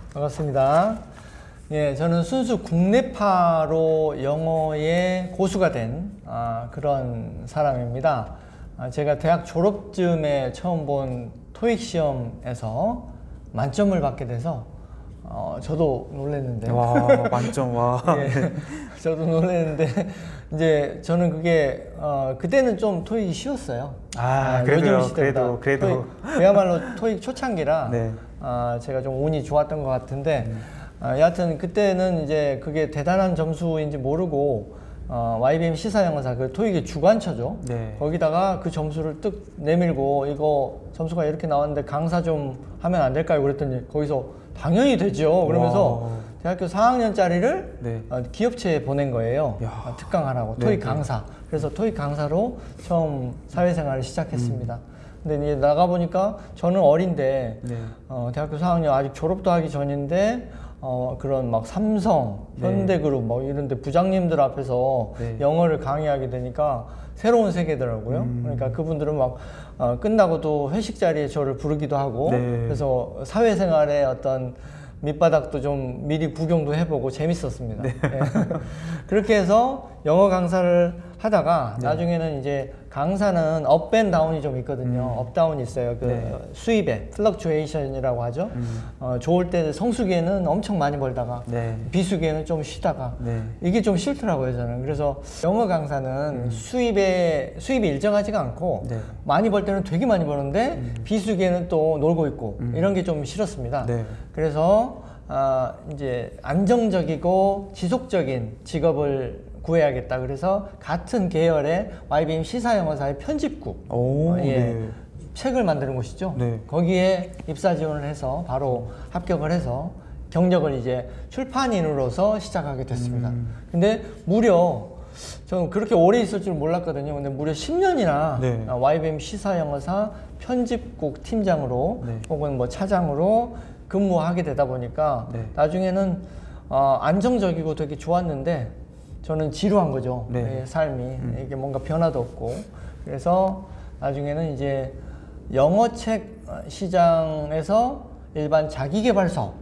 반갑습니다. 예, 저는 순수 국내파로 영어의 고수가 된 그런 사람입니다. 제가 대학 졸업쯤에 처음 본 토익 시험에서 만점을 받게 돼서 저도 놀랐는데. 와, 만점, 와. 예, 저도 놀랐는데 이제 저는 그게 그때는 좀 토익이 쉬웠어요. 그래도 토익, 그야말로 토익 초창기라 네. 제가 좀 운이 좋았던 것 같은데 여하튼 그때는 이제 그게 대단한 점수인지 모르고 YBM 시사영어사 그 토익의 주관처죠. 네. 거기다가 그 점수를 뜩 내밀고 이거 점수가 이렇게 나왔는데 강사 좀 하면 안 될까요? 그랬더니 거기서 당연히 되죠. 그러면서 와. 대학교 4학년짜리를 네. 기업체에 보낸 거예요. 특강하라고 네, 토익 네. 강사. 그래서 토익 강사로 처음 사회생활을 시작했습니다. 근데 이제 나가보니까 저는 어린데 네. 대학교 4학년 아직 졸업도 하기 전인데 그런 막 삼성, 네. 현대그룹 뭐 이런 데 부장님들 앞에서 네. 영어를 강의하게 되니까 새로운 세계더라고요. 그러니까 그분들은 막 끝나고도 회식 자리에 저를 부르기도 하고 네. 그래서 사회생활의 어떤 밑바닥도 좀 미리 구경도 해보고 재밌었습니다. 네. 예. 그렇게 해서 영어 강사를 하다가 네. 나중에는 이제 강사는 업앤다운이 좀 있거든요. 업다운이 있어요. 그 네. 수입에 플럭추에이션이라고 하죠. 좋을 때 성수기에는 엄청 많이 벌다가 네. 비수기에는 좀 쉬다가 네. 이게 좀 싫더라고요, 저는. 그래서 영어 강사는 수입이 일정하지가 않고 네. 많이 벌 때는 되게 많이 버는데 비수기에는 또 놀고 있고 이런 게 좀 싫었습니다. 네. 그래서 이제 안정적이고 지속적인 직업을 구해야겠다. 그래서 같은 계열의 YBM 시사영어사의 편집국 오, 네. 책을 만드는 곳이죠. 네. 거기에 입사 지원을 해서 바로 합격을 해서 경력을 이제 출판인으로서 시작하게 됐습니다. 근데 무려 저는 그렇게 오래 있을 줄 몰랐거든요. 근데 무려 10년이나 네. YBM 시사영어사 편집국 팀장으로 네. 혹은 뭐 차장으로 근무하게 되다 보니까 네. 나중에는 안정적이고 되게 좋았는데 저는 지루한 거죠. 네. 삶이 이게 뭔가 변화도 없고 그래서 나중에는 이제 영어책 시장에서 일반 자기계발서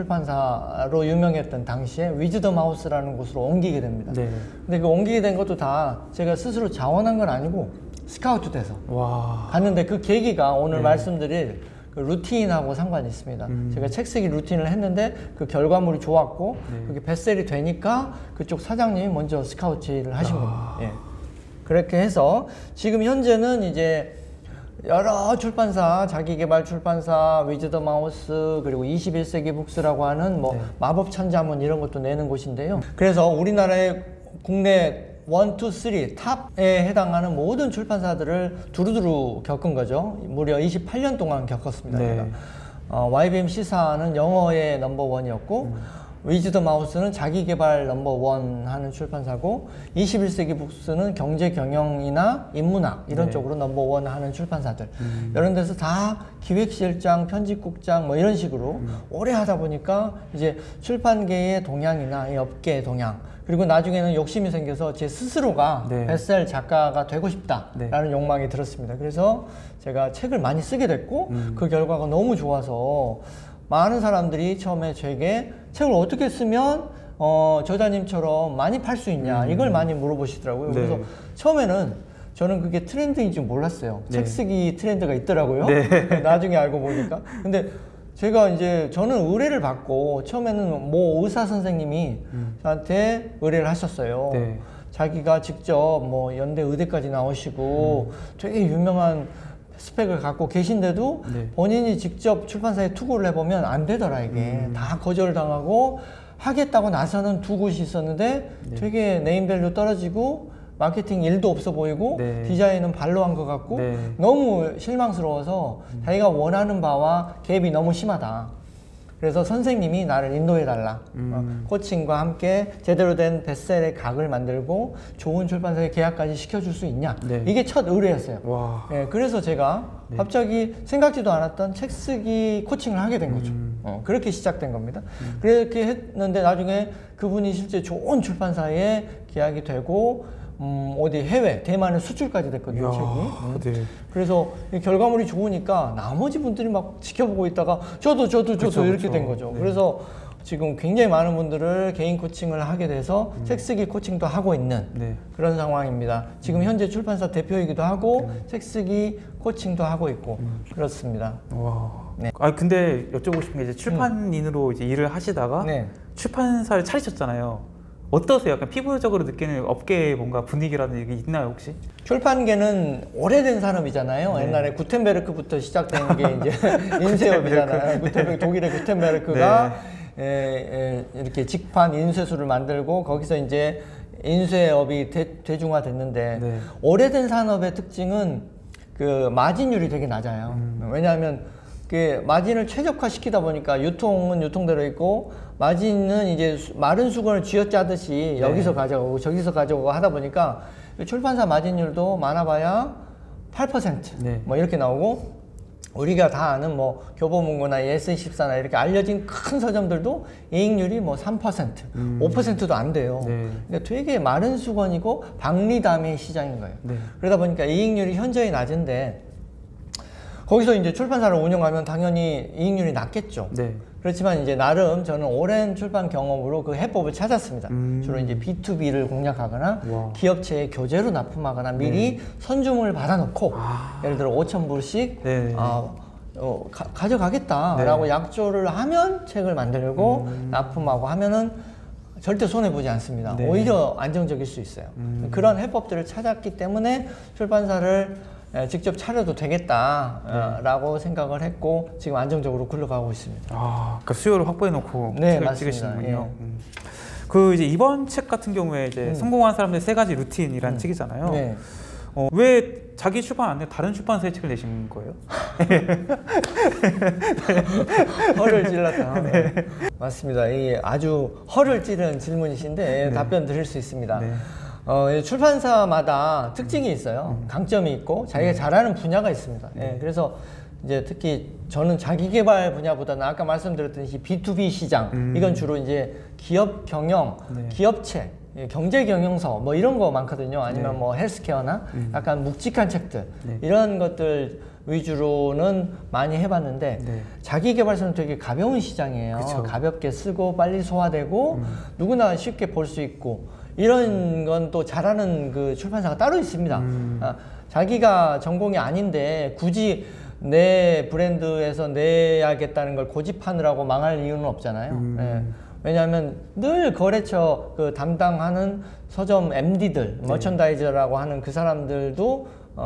출판사로 유명했던 당시에 위즈덤 하우스라는 곳으로 옮기게 됩니다. 네. 근데 그 옮기게 된 것도 다 제가 스스로 자원한 건 아니고 스카우트 돼서 와. 갔는데 그 계기가 오늘 네. 말씀드릴 그 루틴하고 상관이 있습니다. 제가 책 쓰기 루틴을 했는데 그 결과물이 좋았고 그게 베스트셀이 되니까 그쪽 사장님이 먼저 스카우트를 하신 겁니다. 예. 그렇게 해서 지금 현재는 이제 여러 출판사, 자기개발 출판사, 위즈덤 하우스 그리고 21세기 북스라고 하는 뭐 마법 천자문 이런 것도 내는 곳인데요. 그래서 우리나라의 국내 1, 2, 3 탑에 해당하는 모든 출판사들을 두루두루 겪은 거죠. 무려 28년 동안 겪었습니다. 네. YBM 시사는 영어의 넘버원이었고 위즈덤 하우스는 자기개발 넘버원 하는 출판사고 21세기 북스는 경제 경영이나 인문학 이런 네. 쪽으로 넘버원 하는 출판사들 이런 데서 다 기획실장, 편집국장 뭐 이런 식으로 오래 하다 보니까 이제 출판계의 동향이나 이 업계의 동향 그리고 나중에는 욕심이 생겨서 제 스스로가 네. 베스트셀 작가가 되고 싶다라는 욕망이 들었습니다. 그래서 제가 책을 많이 쓰게 됐고 그 결과가 너무 좋아서 많은 사람들이 처음에 제게 책을 어떻게 쓰면 저자님처럼 많이 팔 수 있냐 이걸 많이 물어보시더라고요. 네. 그래서 처음에는 저는 그게 트렌드인 줄 몰랐어요. 네. 책 쓰기 트렌드가 있더라고요. 네. 나중에 알고 보니까. 근데 제가 이제 저는 의뢰를 받고 처음에는 뭐 의사 선생님이 저한테 의뢰를 하셨어요. 네. 자기가 직접 뭐 연대 의대까지 나오시고 되게 유명한 스펙을 갖고 계신데도 네. 본인이 직접 출판사에 투고를 해보면 안 되더라 이게 다 거절당하고 하겠다고 나서는 두 곳이 있었는데 되게 네임밸류 떨어지고 마케팅 일도 없어 보이고 네. 디자인은 발로 한 것 같고 네. 너무 실망스러워서 자기가 원하는 바와 갭이 너무 심하다. 그래서 선생님이 나를 인도해달라. 코칭과 함께 제대로 된 베스트셀의 각을 만들고 좋은 출판사에 계약까지 시켜줄 수 있냐. 네. 이게 첫 의뢰였어요. 와. 예, 그래서 제가 갑자기 생각지도 않았던 책 쓰기 코칭을 하게 된 거죠. 그렇게 시작된 겁니다. 그렇게 했는데 나중에 그분이 실제 좋은 출판사에 계약이 되고 어디 해외, 대만에 수출까지 됐거든요, 책이. 네. 그래서 이 결과물이 좋으니까 나머지 분들이 막 지켜보고 있다가 저도 그쵸, 이렇게 그쵸. 된 거죠. 네. 그래서 지금 굉장히 많은 분들을 개인 코칭을 하게 돼서 책 쓰기 코칭도 하고 있는 네. 그런 상황입니다. 지금 현재 출판사 대표이기도 하고 책 쓰기 코칭도 하고 있고 그렇습니다. 와. 네. 근데 여쭤보고 싶은 게 이제 출판인으로 이제 일을 하시다가 네. 출판사를 차리셨잖아요. 어떠세요? 약간 피부적으로 느끼는 업계의 뭔가 분위기라는 게 있나요, 혹시? 출판계는 오래된 산업이잖아요. 네. 옛날에 구텐베르크부터 시작된 게 이제 인쇄업이잖아요. 독일의 구텐베르크가 이렇게 직판 인쇄술을 만들고 거기서 이제 인쇄업이 대중화됐는데 네. 오래된 산업의 특징은 그 마진율이 되게 낮아요. 왜냐하면 그 마진을 최적화시키다 보니까 유통은 유통대로 있고 마진은 이제 마른 수건을 쥐어짜듯이 네. 여기서 가져오고 저기서 가져오고 하다 보니까 출판사 마진율도 많아봐야 8% 네. 뭐 이렇게 나오고 우리가 다 아는 뭐 교보문고나 예스24나 이렇게 알려진 큰 서점들도 이익률이 뭐 3%, 5%도 안 돼요. 네. 그러니까 되게 마른 수건이고 박리담의 시장인 거예요. 네. 그러다 보니까 이익률이 현저히 낮은데 거기서 이제 출판사를 운영하면 당연히 이익률이 낮겠죠. 네. 그렇지만 이제 나름 저는 오랜 출판 경험으로 그 해법을 찾았습니다. 주로 이제 B2B를 공략하거나 와. 기업체에 교재로 납품하거나 미리 선주문을 받아놓고 예를 들어 5,000부씩 네. 가져가겠다라고 약조를 하면 책을 만들고 납품하고 하면은 절대 손해보지 않습니다. 네. 오히려 안정적일 수 있어요. 그런 해법들을 찾았기 때문에 출판사를 직접 차려도 되겠다라고 생각을 했고 지금 안정적으로 굴러가고 있습니다. 그러니까 수요를 확보해 놓고 네, 책을 맞습니다. 찍으시는군요. 예. 그 이제 이번 책 같은 경우에 이제 성공한 사람들의 3가지 루틴이라는 책이잖아요. 네. 왜 자기 출판 안 내고 다른 출판사에 책을 내신 거예요? 허를 찔렀다. 네. 맞습니다. 이게 아주 허를 찌른 질문이신데 답변 드릴 수 있습니다. 네. 출판사마다 특징이 있어요. 강점이 있고 자기가 잘하는 분야가 있습니다. 예, 그래서 이제 특히 저는 자기개발 분야보다는 아까 말씀드렸듯이 B2B 시장 이건 주로 이제 기업 경영, 네. 기업체, 경제 경영서 뭐 이런 거 많거든요. 아니면 네. 뭐 헬스케어나 약간 묵직한 책들 네. 이런 것들 위주로는 많이 해봤는데 네. 자기개발서는 되게 가벼운 시장이에요. 그쵸. 가볍게 쓰고 빨리 소화되고 누구나 쉽게 볼 수 있고 이런 건 또 잘하는 그 출판사가 따로 있습니다. 자기가 전공이 아닌데 굳이 내 브랜드에서 내야겠다는 걸 고집하느라고 망할 이유는 없잖아요. 예. 왜냐하면 늘 거래처 그 담당하는 서점 MD들, 머천다이저라고 하는 그 사람들도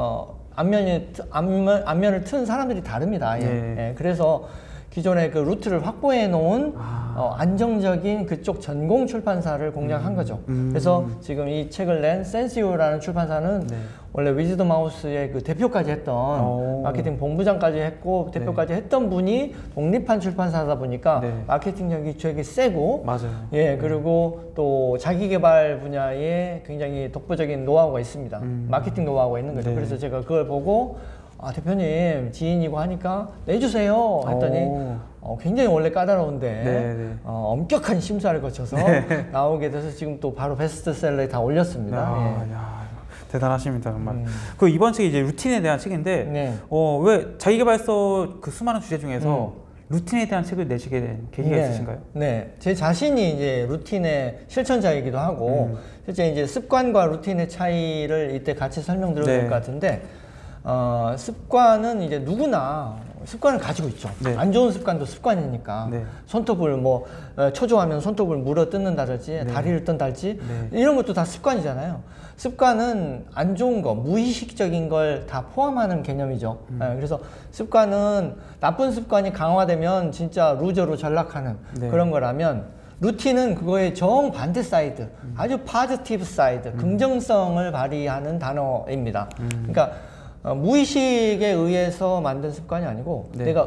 안면을 튼 사람들이 다릅니다. 예. 네. 예. 그래서 기존의 그 루트를 확보해 놓은 안정적인 그쪽 전공 출판사를 공략한 거죠. 그래서 지금 이 책을 낸 센시오라는 출판사는 네. 원래 위즈덤 하우스의 그 대표까지 했던 마케팅 본부장까지 했고 대표까지 했던 분이 독립한 출판사다 보니까 네. 마케팅력이 되게 세고 맞아요. 예, 그리고 또 자기 개발 분야에 굉장히 독보적인 노하우가 있습니다. 마케팅 노하우가 있는 거죠. 네. 그래서 제가 그걸 보고 대표님 지인이고 하니까 내주세요 했더니 굉장히 원래 까다로운데 네, 네. 엄격한 심사를 거쳐서 나오게 돼서 지금 또 바로 베스트셀러에 다 올렸습니다. 야, 대단하십니다 정말. 그 이번 책이 이제 루틴에 대한 책인데 네. 왜 자기계발서 그 수많은 주제 중에서 루틴에 대한 책을 내시게 된 계기가 있으신가요? 네, 제 자신이 이제 루틴의 실천자이기도 하고 실제 이제 습관과 루틴의 차이를 이때 같이 설명드려야 될 네. 것 같은데 습관은 이제 누구나 습관을 가지고 있죠. 네. 안 좋은 습관도 습관이니까 네. 손톱을 뭐 초조하면 손톱을 물어 뜯는다든지 다리를 뜬달지 네. 이런 것도 다 습관이잖아요. 습관은 안 좋은 거, 무의식적인 걸 다 포함하는 개념이죠. 그래서 습관은 나쁜 습관이 강화되면 진짜 루저로 전락하는 네. 그런 거라면 루틴은 그거의 정반대 사이드, 아주 파지티브 사이드, 긍정성을 발휘하는 단어입니다. 그러니까 무의식에 의해서 만든 습관이 아니고 네. 내가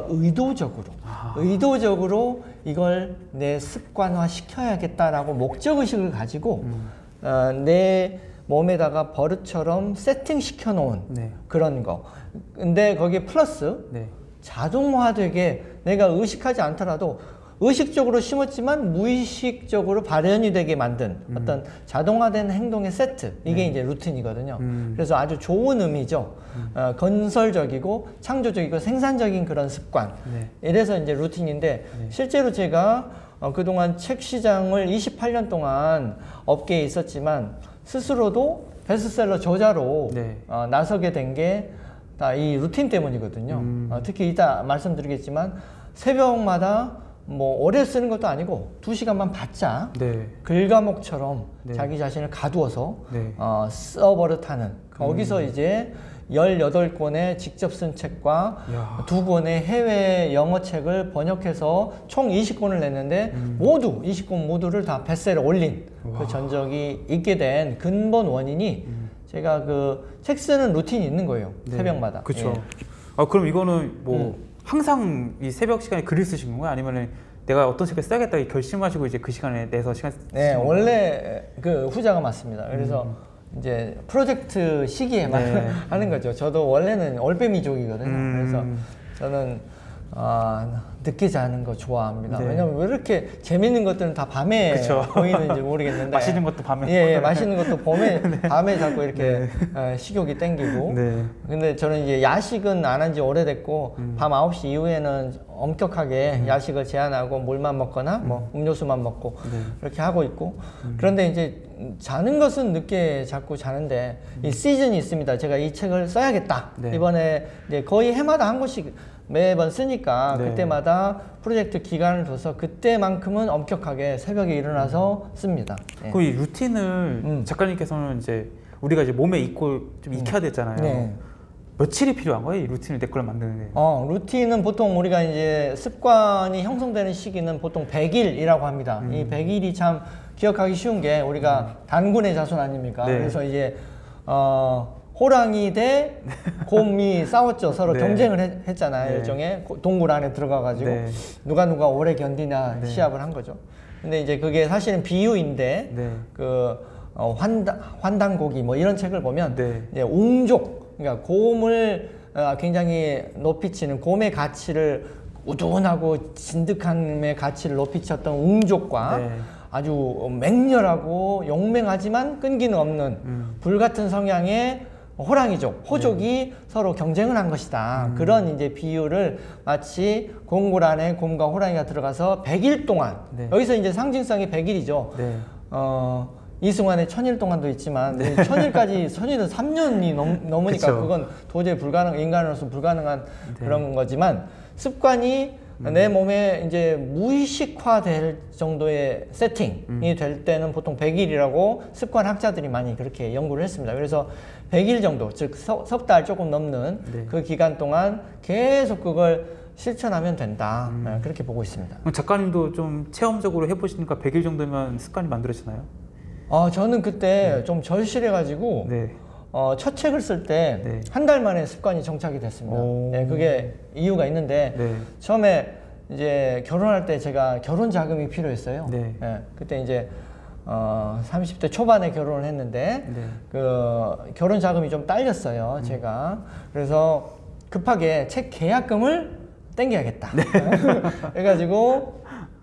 의도적으로 이걸 내 습관화 시켜야겠다라고 목적의식을 가지고 내 몸에다가 버릇처럼 세팅시켜 놓은 네. 그런 거. 근데 거기에 플러스 네. 자동화되게 내가 의식하지 않더라도 의식적으로 심었지만 무의식적으로 발현이 되게 만든 어떤 자동화된 행동의 세트, 이게 이제 루틴이거든요. 그래서 아주 좋은 의미죠. 건설적이고 창조적이고 생산적인 그런 습관. 이래서 이제 루틴인데 실제로 제가 그동안 책 시장을 28년 동안 업계에 있었지만 스스로도 베스트셀러 저자로 나서게 된 게 다 이 루틴 때문이거든요. 특히 이따 말씀드리겠지만 새벽마다 뭐 오래 쓰는 것도 아니고 2시간만 받자 글과목처럼 자기 자신을 가두어서 써버릇하는 거기서 이제 18권의 직접 쓴 책과 2권의 해외 영어 책을 번역해서 총 20권을 냈는데 모두 20권 모두를 다 베스트셀러 올린 그 전적이 있게 된 근본 원인이 제가 그 책 쓰는 루틴이 있는 거예요. 새벽마다. 그렇죠. 그럼 이거는 뭐 항상 이 새벽 시간에 글을 쓰신 건가요? 아니면은 내가 어떤 책을 써야겠다 결심하시고 이제 그 시간에 내서 시간 네, 원래 그 후자가 맞습니다. 그래서 이제 프로젝트 시기에만 하는 거죠. 저도 원래는 올빼미족이거든요. 그래서 저는 늦게 자는 거 좋아합니다. 왜냐면 왜 이렇게 재밌는 것들은 다 밤에 보이는지 모르겠는데 맛있는 것도 밤에 예, 맛있는 것도 밤에 자꾸 이렇게 식욕이 땡기고 근데 저는 이제 야식은 안 한 지 오래됐고 밤 9시 이후에는 엄격하게 야식을 제한하고 물만 먹거나 뭐 음료수만 먹고 이렇게 하고 있고 그런데 이제 자는 것은 늦게 자꾸 자는데 이 시즌이 있습니다. 제가 이 책을 써야겠다. 이번에 이제 거의 해마다 한 권씩 매번 쓰니까 그때마다 프로젝트 기간을 둬서 그때만큼은 엄격하게 새벽에 일어나서 씁니다. 그 이 루틴을 작가님께서는 이제 우리가 이제 몸에 익고 좀 익혀야 되잖아요. 며칠이 필요한 거예요? 이 루틴을 내 걸 만드는데? 루틴은 보통 우리가 이제 습관이 형성되는 시기는 보통 100일이라고 합니다. 이 100일이 참 기억하기 쉬운 게 우리가 단군의 자손 아닙니까? 그래서 이제 호랑이 대 곰이 싸웠죠. 서로 경쟁을 했잖아요. 일종의 동굴 안에 들어가가지고 누가 오래 견디냐 시합을 한 거죠. 근데 이제 그게 사실은 비유인데 그 환단고기 뭐 이런 책을 보면 이제 웅족, 그러니까 곰을 굉장히 높이 치는 곰의 가치를 우둔하고 진득함의 가치를 높이 쳤던 웅족과 아주 맹렬하고 용맹하지만 끈기는 없는 불같은 성향의 호랑이족, 호족이 서로 경쟁을 한 것이다. 그런 이제 비유를 마치 공굴 안에 곰과 호랑이가 들어가서 100일 동안 여기서 이제 상징성이 100일이죠. 이승환의 1000일 동안도 있지만 1000일은 3년이 넘으니까 그건 도저히 인간으로서 불가능한 그런 거지만 습관이 내 몸에 이제 무의식화될 정도의 세팅이 될 때는 보통 100일이라고 습관 학자들이 많이 그렇게 연구를 했습니다. 그래서 100일 정도, 즉 석 달 조금 넘는 그 기간 동안 계속 그걸 실천하면 된다. 그렇게 보고 있습니다. 그럼 작가님도 좀 체험적으로 해보시니까 100일 정도면 습관이 만들어지나요? 저는 그때 좀 절실해가지고 첫 책을 쓸 때 한 달 만에 습관이 정착이 됐습니다. 그게 이유가 있는데 처음에 이제 결혼할 때 제가 결혼 자금이 필요했어요. 그때 이제 30대 초반에 결혼을 했는데 그 결혼 자금이 좀 딸렸어요. 제가 그래서 급하게 책 계약금을 땡겨야겠다. 그래가지고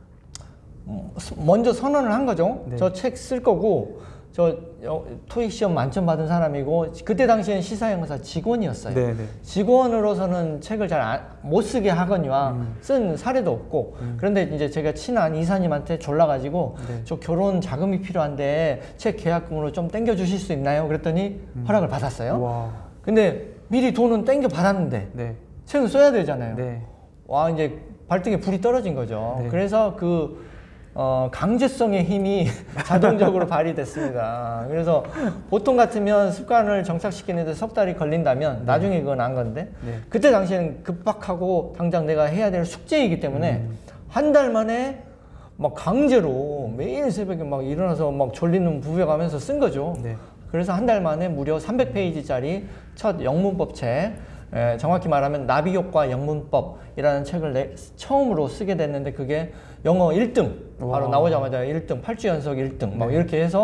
먼저 선언을 한 거죠. 저 책 쓸 거고 저 토익 시험 만점 받은 사람이고 그때 당시엔 시사영사 직원이었어요. 직원으로서는 책을 잘 못 쓰게 하거니와 쓴 사례도 없고 그런데 이제 제가 친한 이사님한테 졸라가지고 저 결혼 자금이 필요한데 책 계약금으로 좀 땡겨 주실 수 있나요? 그랬더니 허락을 받았어요. 근데 미리 돈은 땡겨 받았는데 책은 써야 되잖아요. 와 이제 발등에 불이 떨어진 거죠. 그래서 그 강제성의 힘이 자동적으로 발휘됐습니다. 그래서 보통 같으면 습관을 정착시키는데 석 달이 걸린다면 나중에 그건 안 건데 그때 당시에는 급박하고 당장 내가 해야 될 숙제이기 때문에 한 달 만에 막 강제로 매일 새벽에 막 일어나서 막 졸리는 부벼가면서 쓴 거죠. 그래서 한 달 만에 무려 300페이지짜리 첫 영문법 책, 정확히 말하면 나비효과 영문법이라는 책을 처음으로 쓰게 됐는데 그게 영어 1등 바로 나오자마자 1등 8주 연속 1등 막 이렇게 해서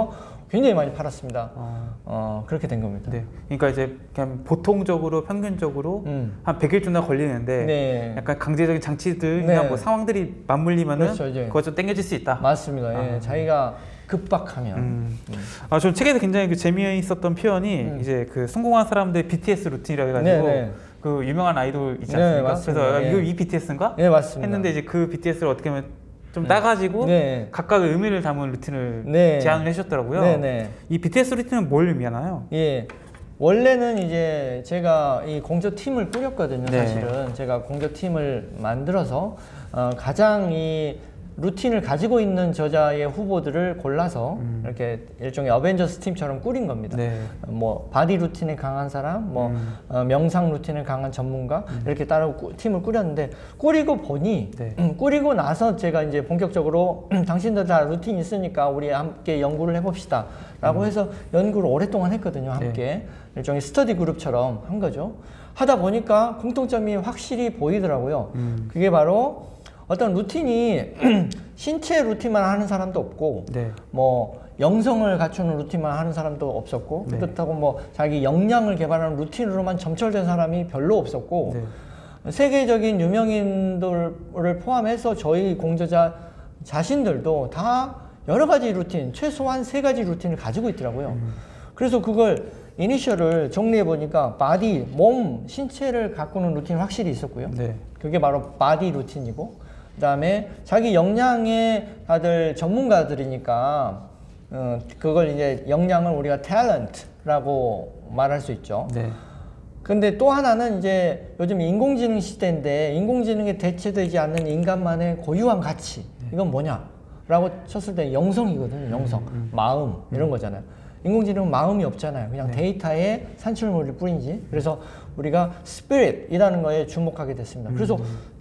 굉장히 많이 팔았습니다. 그렇게 된 겁니다. 네. 그러니까 이제 그냥 보통적으로 평균적으로 한 100일 정도 걸리는데 네. 약간 강제적인 장치들이나 네. 뭐 상황들이 맞물리면은 그렇죠, 이제. 그거 좀 땡겨질 수 있다. 맞습니다. 예, 자기가 급박하면. 전 책에서 굉장히 그 재미있었던 표현이 이제 그 성공한 사람들 BTS 루틴이라고 해가지고 네. 그 유명한 아이돌 있지 네, 않습니까? 맞습니다. 그래서 예. 이거 이 BTS인가? 네, 맞습니다. 했는데 이제 그 BTS를 어떻게 하면 좀 따가지고 네. 각각의 의미를 담은 루틴을 네. 제안을 해주셨더라고요. 네. 이 BTS 루틴은 뭘 의미하나요? 예. 원래는 이제 제가 이 공조팀을 꾸렸거든요. 네. 사실은 제가 공조팀을 만들어서 가장 이 루틴을 가지고 있는 저자의 후보들을 골라서 이렇게 일종의 어벤져스 팀처럼 꾸린 겁니다. 네. 뭐 바디 루틴에 강한 사람, 뭐 명상 루틴에 강한 전문가 이렇게 따로 팀을 꾸렸는데 꾸리고 보니 네. 꾸리고 나서 제가 이제 본격적으로 당신들 다 루틴 있으니까 우리 함께 연구를 해봅시다 라고 해서 연구를 오랫동안 했거든요. 함께 일종의 스터디 그룹처럼 한 거죠. 하다 보니까 공통점이 확실히 보이더라고요. 그게 바로 어떤 루틴이 신체 루틴만 하는 사람도 없고 네. 뭐 영성을 갖추는 루틴만 하는 사람도 없었고 네. 그렇다고 뭐 자기 역량을 개발하는 루틴으로만 점철된 사람이 별로 없었고 세계적인 유명인들을 포함해서 저희 공저자 자신들도 다 여러 가지 루틴, 최소한 3가지 루틴을 가지고 있더라고요. 그래서 그걸 이니셜을 정리해 보니까 바디, 몸, 신체를 가꾸는 루틴이 확실히 있었고요. 네. 그게 바로 바디 루틴이고 그 다음에 자기 역량에 다들 전문가들이니까 그걸 이제 역량을 우리가 탤런트라고 말할 수 있죠. 네. 근데 또 하나는 이제 요즘 인공지능 시대인데 인공지능에 대체되지 않는 인간만의 고유한 가치 이건 뭐냐 라고 쳤을 때 영성이거든요. 영성, 마음 이런 거잖아요. 인공지능은 마음이 없잖아요. 그냥 데이터에 산출물일 뿐이지. 그래서 우리가 스피릿이라는 거에 주목하게 됐습니다. 그래서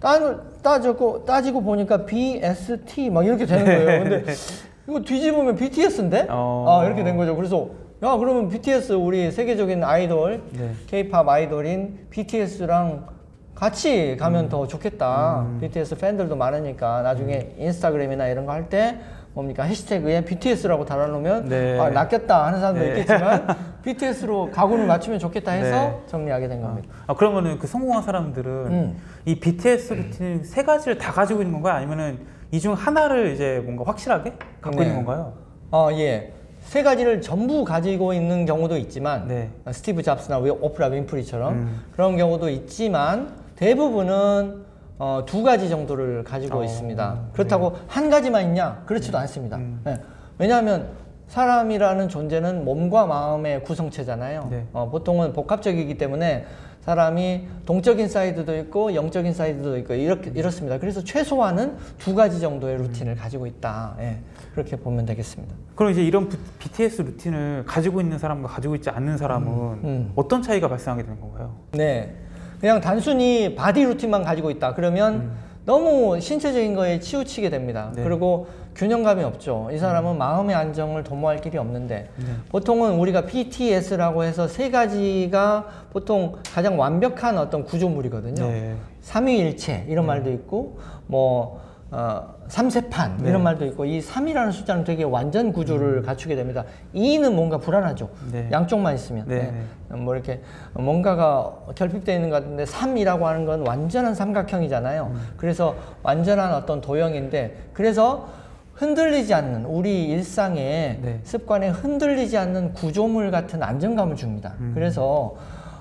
따지고 보니까 BST 막 이렇게 되는 거예요. 근데 이거 뒤집으면 BTS인데? 이렇게 된 거죠. 그래서 야 그러면 BTS 우리 세계적인 아이돌, K-팝 아이돌인 BTS랑 같이 가면 더 좋겠다. BTS 팬들도 많으니까 나중에 인스타그램이나 이런 거 할 때 뭡니까 해시태그에 BTS라고 달아놓으면 낚였다 하는 사람도 있겠지만 BTS로 가구를 맞추면 좋겠다 해서 정리하게 된 겁니다. 그러면은 그 성공한 사람들은 이 BTS 루틴 3가지를 다 가지고 있는 건가요? 아니면은 이 중 하나를 이제 뭔가 확실하게 갖고 있는 건가요? 예. 3가지를 전부 가지고 있는 경우도 있지만 스티브 잡스나 오프라 윈프리처럼 그런 경우도 있지만 대부분은 2가지 정도를 가지고 있습니다. 그렇다고 한 가지만 있냐? 그렇지도 않습니다. 왜냐하면 사람이라는 존재는 몸과 마음의 구성체잖아요. 보통은 복합적이기 때문에 사람이 동적인 사이드도 있고 영적인 사이드도 있고 이렇습니다. 그래서 최소한은 2가지 정도의 루틴을 가지고 있다. 그렇게 보면 되겠습니다. 그럼 이제 이런 BTS 루틴을 가지고 있는 사람과 가지고 있지 않는 사람은 어떤 차이가 발생하게 되는 건가요? 네. 그냥 단순히 바디 루틴만 가지고 있다. 그러면 너무 신체적인 거에 치우치게 됩니다. 그리고 균형감이 없죠. 이 사람은 마음의 안정을 도모할 길이 없는데 보통은 우리가 PTS라고 해서 3가지가 보통 가장 완벽한 어떤 구조물이거든요. 삼위일체 이런 말도 있고 뭐 삼세판 이런 말도 있고 이 3이라는 숫자는 되게 완전 구조를 갖추게 됩니다. 2는 뭔가 불안하죠. 양쪽만 있으면 뭐 이렇게 뭔가가 결핍되어 있는 것 같은데 3이라고 하는 건 완전한 삼각형이잖아요. 그래서 완전한 어떤 도형인데 그래서 흔들리지 않는 우리 일상의 습관에 흔들리지 않는 구조물 같은 안정감을 줍니다. 그래서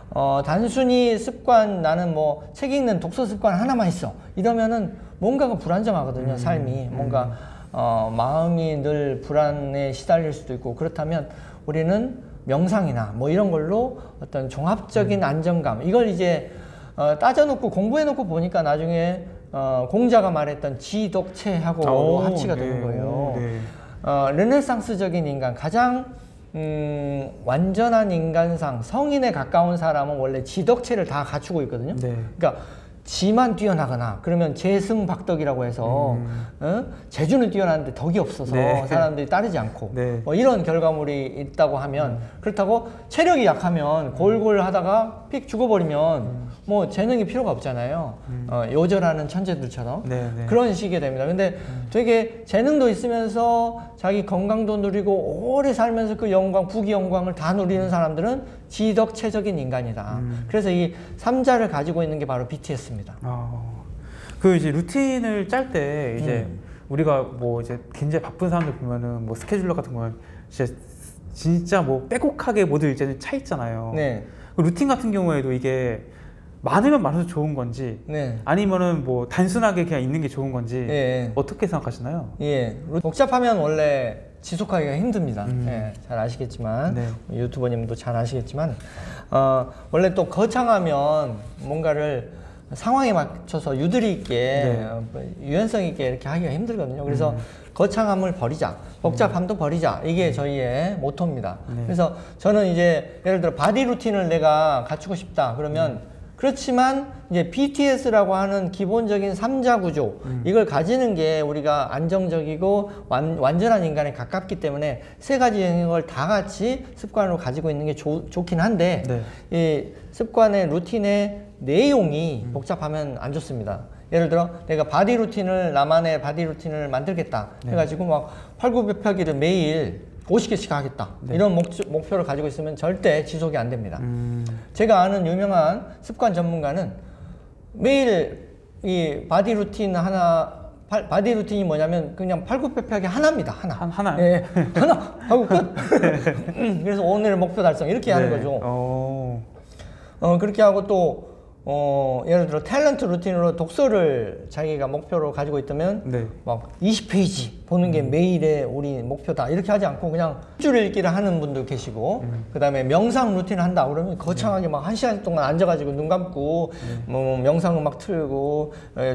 단순히 습관 나는 뭐 책 읽는 독서 습관 하나만 있어 이러면은 뭔가가 불안정하거든요. 삶이 뭔가 마음이 늘 불안에 시달릴 수도 있고 그렇다면 우리는 명상이나 뭐 이런 걸로 어떤 종합적인 안정감 이걸 이제 따져놓고 공부해놓고 보니까 나중에 공자가 말했던 지독체하고 합치가 되는 거예요. 르네상스적인 인간 가장 완전한 인간상 성인에 가까운 사람은 원래 지덕체를 다 갖추고 있거든요. 그러니까 지만 뛰어나거나 그러면 재승박덕이라고 해서 재주는 뛰어나는데 덕이 없어서 사람들이 따르지 않고 뭐 이런 결과물이 있다고 하면 그렇다고 체력이 약하면 골골 하다가 픽 죽어버리면 뭐 재능이 필요가 없잖아요. 요절하는 천재들처럼 네네. 그런 식이 됩니다. 근데 되게 재능도 있으면서 자기 건강도 누리고 오래 살면서 그 영광, 부귀 영광을 다 누리는 사람들은 지덕체적인 인간이다. 그래서 이 3자를 가지고 있는 게 바로 BTS입니다. 그 이제 루틴을 짤 때 이제 우리가 뭐 이제 굉장히 바쁜 사람들 보면은 뭐 스케줄러 같은 거는 진짜 뭐 빼곡하게 모두 이제 차 있잖아요. 네. 그 루틴 같은 경우에도 이게 많으면 많아서 좋은 건지, 네. 아니면은 뭐 단순하게 그냥 있는 게 좋은 건지, 예. 어떻게 생각하시나요? 예. 복잡하면 원래 지속하기가 힘듭니다. 예, 잘 아시겠지만, 네. 유튜버님도 잘 아시겠지만, 원래 또 거창하면 뭔가를 상황에 맞춰서 유도리 있게, 유연성 있게 이렇게 하기가 힘들거든요. 그래서 거창함을 버리자, 복잡함도 버리자, 이게 저희의 모토입니다. 그래서 저는 이제 예를 들어 바디 루틴을 내가 갖추고 싶다 그러면 그렇지만 이제 BTS라고 하는 기본적인 3자 구조, 이걸 가지는 게 우리가 안정적이고 완전한 인간에 가깝기 때문에 세 가지 걸 다 같이 습관으로 가지고 있는 게 좋긴 한데, 이 습관의 루틴의 내용이 복잡하면 안 좋습니다. 예를 들어 내가 바디 루틴을, 나만의 바디 루틴을 만들겠다 해가지고 막 팔굽혀펴기를 매일 50개씩 하겠다, 이런 목표를 가지고 있으면 절대 지속이 안 됩니다. 제가 아는 유명한 습관 전문가는 매일 이 바디 루틴 바디 루틴이 뭐냐면 그냥 팔굽혀펴기 하나입니다. 하나. 예, 하나 하고 끝. 그래서 오늘 목표 달성 이렇게 하는 거죠. 그렇게 하고 또 예를 들어 탤런트 루틴으로 독서를 자기가 목표로 가지고 있다면 막 20페이지 보는 게 매일의 우리 목표다 이렇게 하지 않고 그냥 줄 읽기를 하는 분도 계시고, 그 다음에 명상 루틴을 한다 그러면 거창하게 막 1시간 동안 앉아가지고 눈 감고 뭐 명상음악 틀고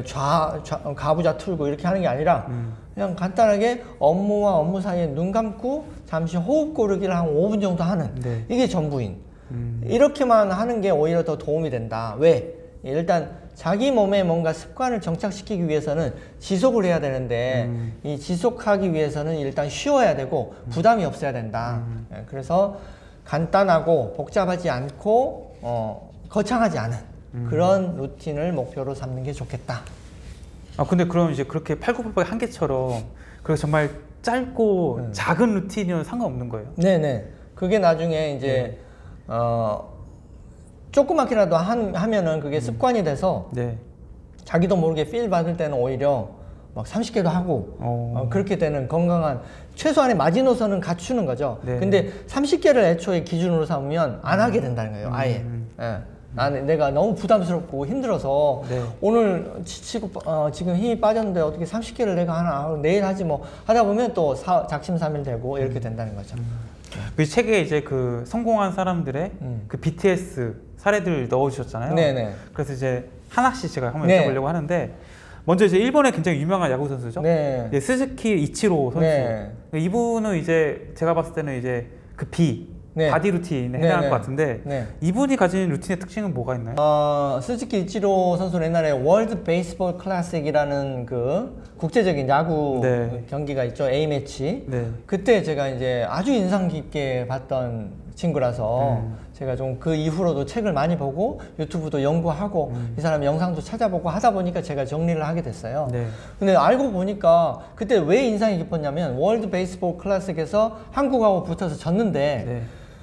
가부좌 틀고 이렇게 하는 게 아니라 그냥 간단하게 업무와 업무 사이에 눈 감고 잠시 호흡 고르기를 한 5분 정도 하는, 이게 전부인. 이렇게만 하는 게 오히려 더 도움이 된다. 왜? 일단 자기 몸에 뭔가 습관을 정착시키기 위해서는 지속을 해야 되는데, 이 지속하기 위해서는 일단 쉬어야 되고 부담이 없어야 된다. 그래서 간단하고 복잡하지 않고 거창하지 않은 그런 루틴을 목표로 삼는 게 좋겠다. 근데 그럼 이제 그렇게 팔굽혀펴기 한 개처럼 그리고 정말 짧고 작은 루틴이면 상관없는 거예요? 네네. 그게 나중에 이제 조그맣게라도 하면은 그게 습관이 돼서 자기도 모르게 필 받을 때는 오히려 막 30개도 하고 그렇게 되는 건강한 최소한의 마지노선은 갖추는 거죠. 근데 30개를 애초에 기준으로 삼으면 안 하게 된다는 거예요. 아예. 내가 너무 부담스럽고 힘들어서 오늘 지치고 지금 힘이 빠졌는데 어떻게 30개를 내가 하나, 내일 하지 뭐 하다 보면 또 작심삼일 되고 이렇게 된다는 거죠. 그 책에 이제 그 성공한 사람들의 그 BTS 사례들을 넣어주셨잖아요. 그래서 이제 하나씩 제가 한번 여쭤보려고 하는데, 먼저 이제 일본의 굉장히 유명한 야구 선수죠. 스즈키 이치로 선수. 이분은 이제 제가 봤을 때는 이제 그 바디 루틴에 해당할 것 같은데, 이분이 가진 루틴의 특징은 뭐가 있나요? 스즈키 이치로 선수는 옛날에 월드 베이스볼 클래식이라는 그 국제적인 야구 경기가 있죠. A매치. 그때 제가 이제 아주 인상 깊게 봤던 친구라서 제가 좀 그 이후로도 책을 많이 보고 유튜브도 연구하고 이 사람 영상도 찾아보고 하다 보니까 제가 정리를 하게 됐어요. 근데 알고 보니까 그때 왜 인상이 깊었냐면, 월드 베이스볼 클래식에서 한국하고 붙어서 졌는데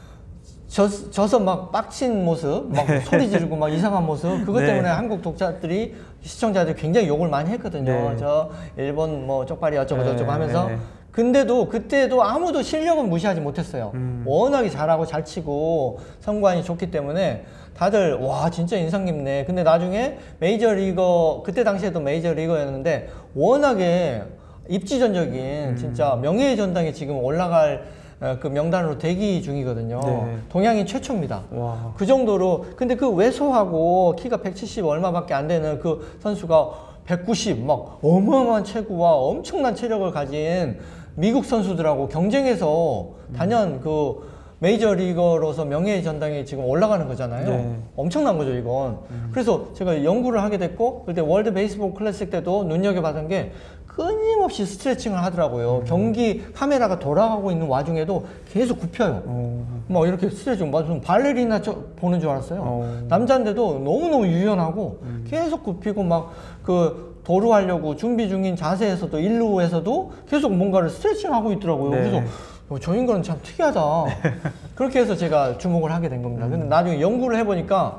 져서 막 빡친 모습, 막 소리 지르고 막 이상한 모습, 그것 때문에 한국 독자들이, 시청자들이 굉장히 욕을 많이 했거든요. 저 일본 뭐 쪽발이 어쩌고 저쩌고 하면서. 근데도 그때도 아무도 실력은 무시하지 못했어요. 워낙에 잘하고 잘 치고 성관이 좋기 때문에 다들 와 진짜 인상 깊네. 근데 나중에 메이저리거, 그때 당시에도 메이저리거였는데 워낙에 입지전적인 진짜 명예의 전당에 지금 올라갈 그 명단으로 대기 중이거든요. 동양인 최초입니다. 그 정도로. 근데 그 왜소하고 키가 170 얼마밖에 안 되는 그 선수가 190 막 어마어마한 체구와 엄청난 체력을 가진 미국 선수들하고 경쟁해서 단연 그 메이저리거로서 명예의 전당에 지금 올라가는 거잖아요. 엄청난 거죠, 이건. 그래서 제가 연구를 하게 됐고, 그때 월드 베이스볼 클래식 때도 눈여겨봤던 게, 끊임없이 스트레칭을 하더라고요. 경기 카메라가 돌아가고 있는 와중에도 계속 굽혀요. 막 이렇게 스트레칭, 무슨 발레리나 보는 줄 알았어요. 남자인데도 너무너무 유연하고 계속 굽히고 막 그 도루하려고 준비 중인 자세에서도 일루에서도 계속 뭔가를 스트레칭하고 있더라고요. 네. 그래서 저 인간은 참 특이하다. 그렇게 해서 제가 주목을 하게 된 겁니다. 근데 나중에 연구를 해보니까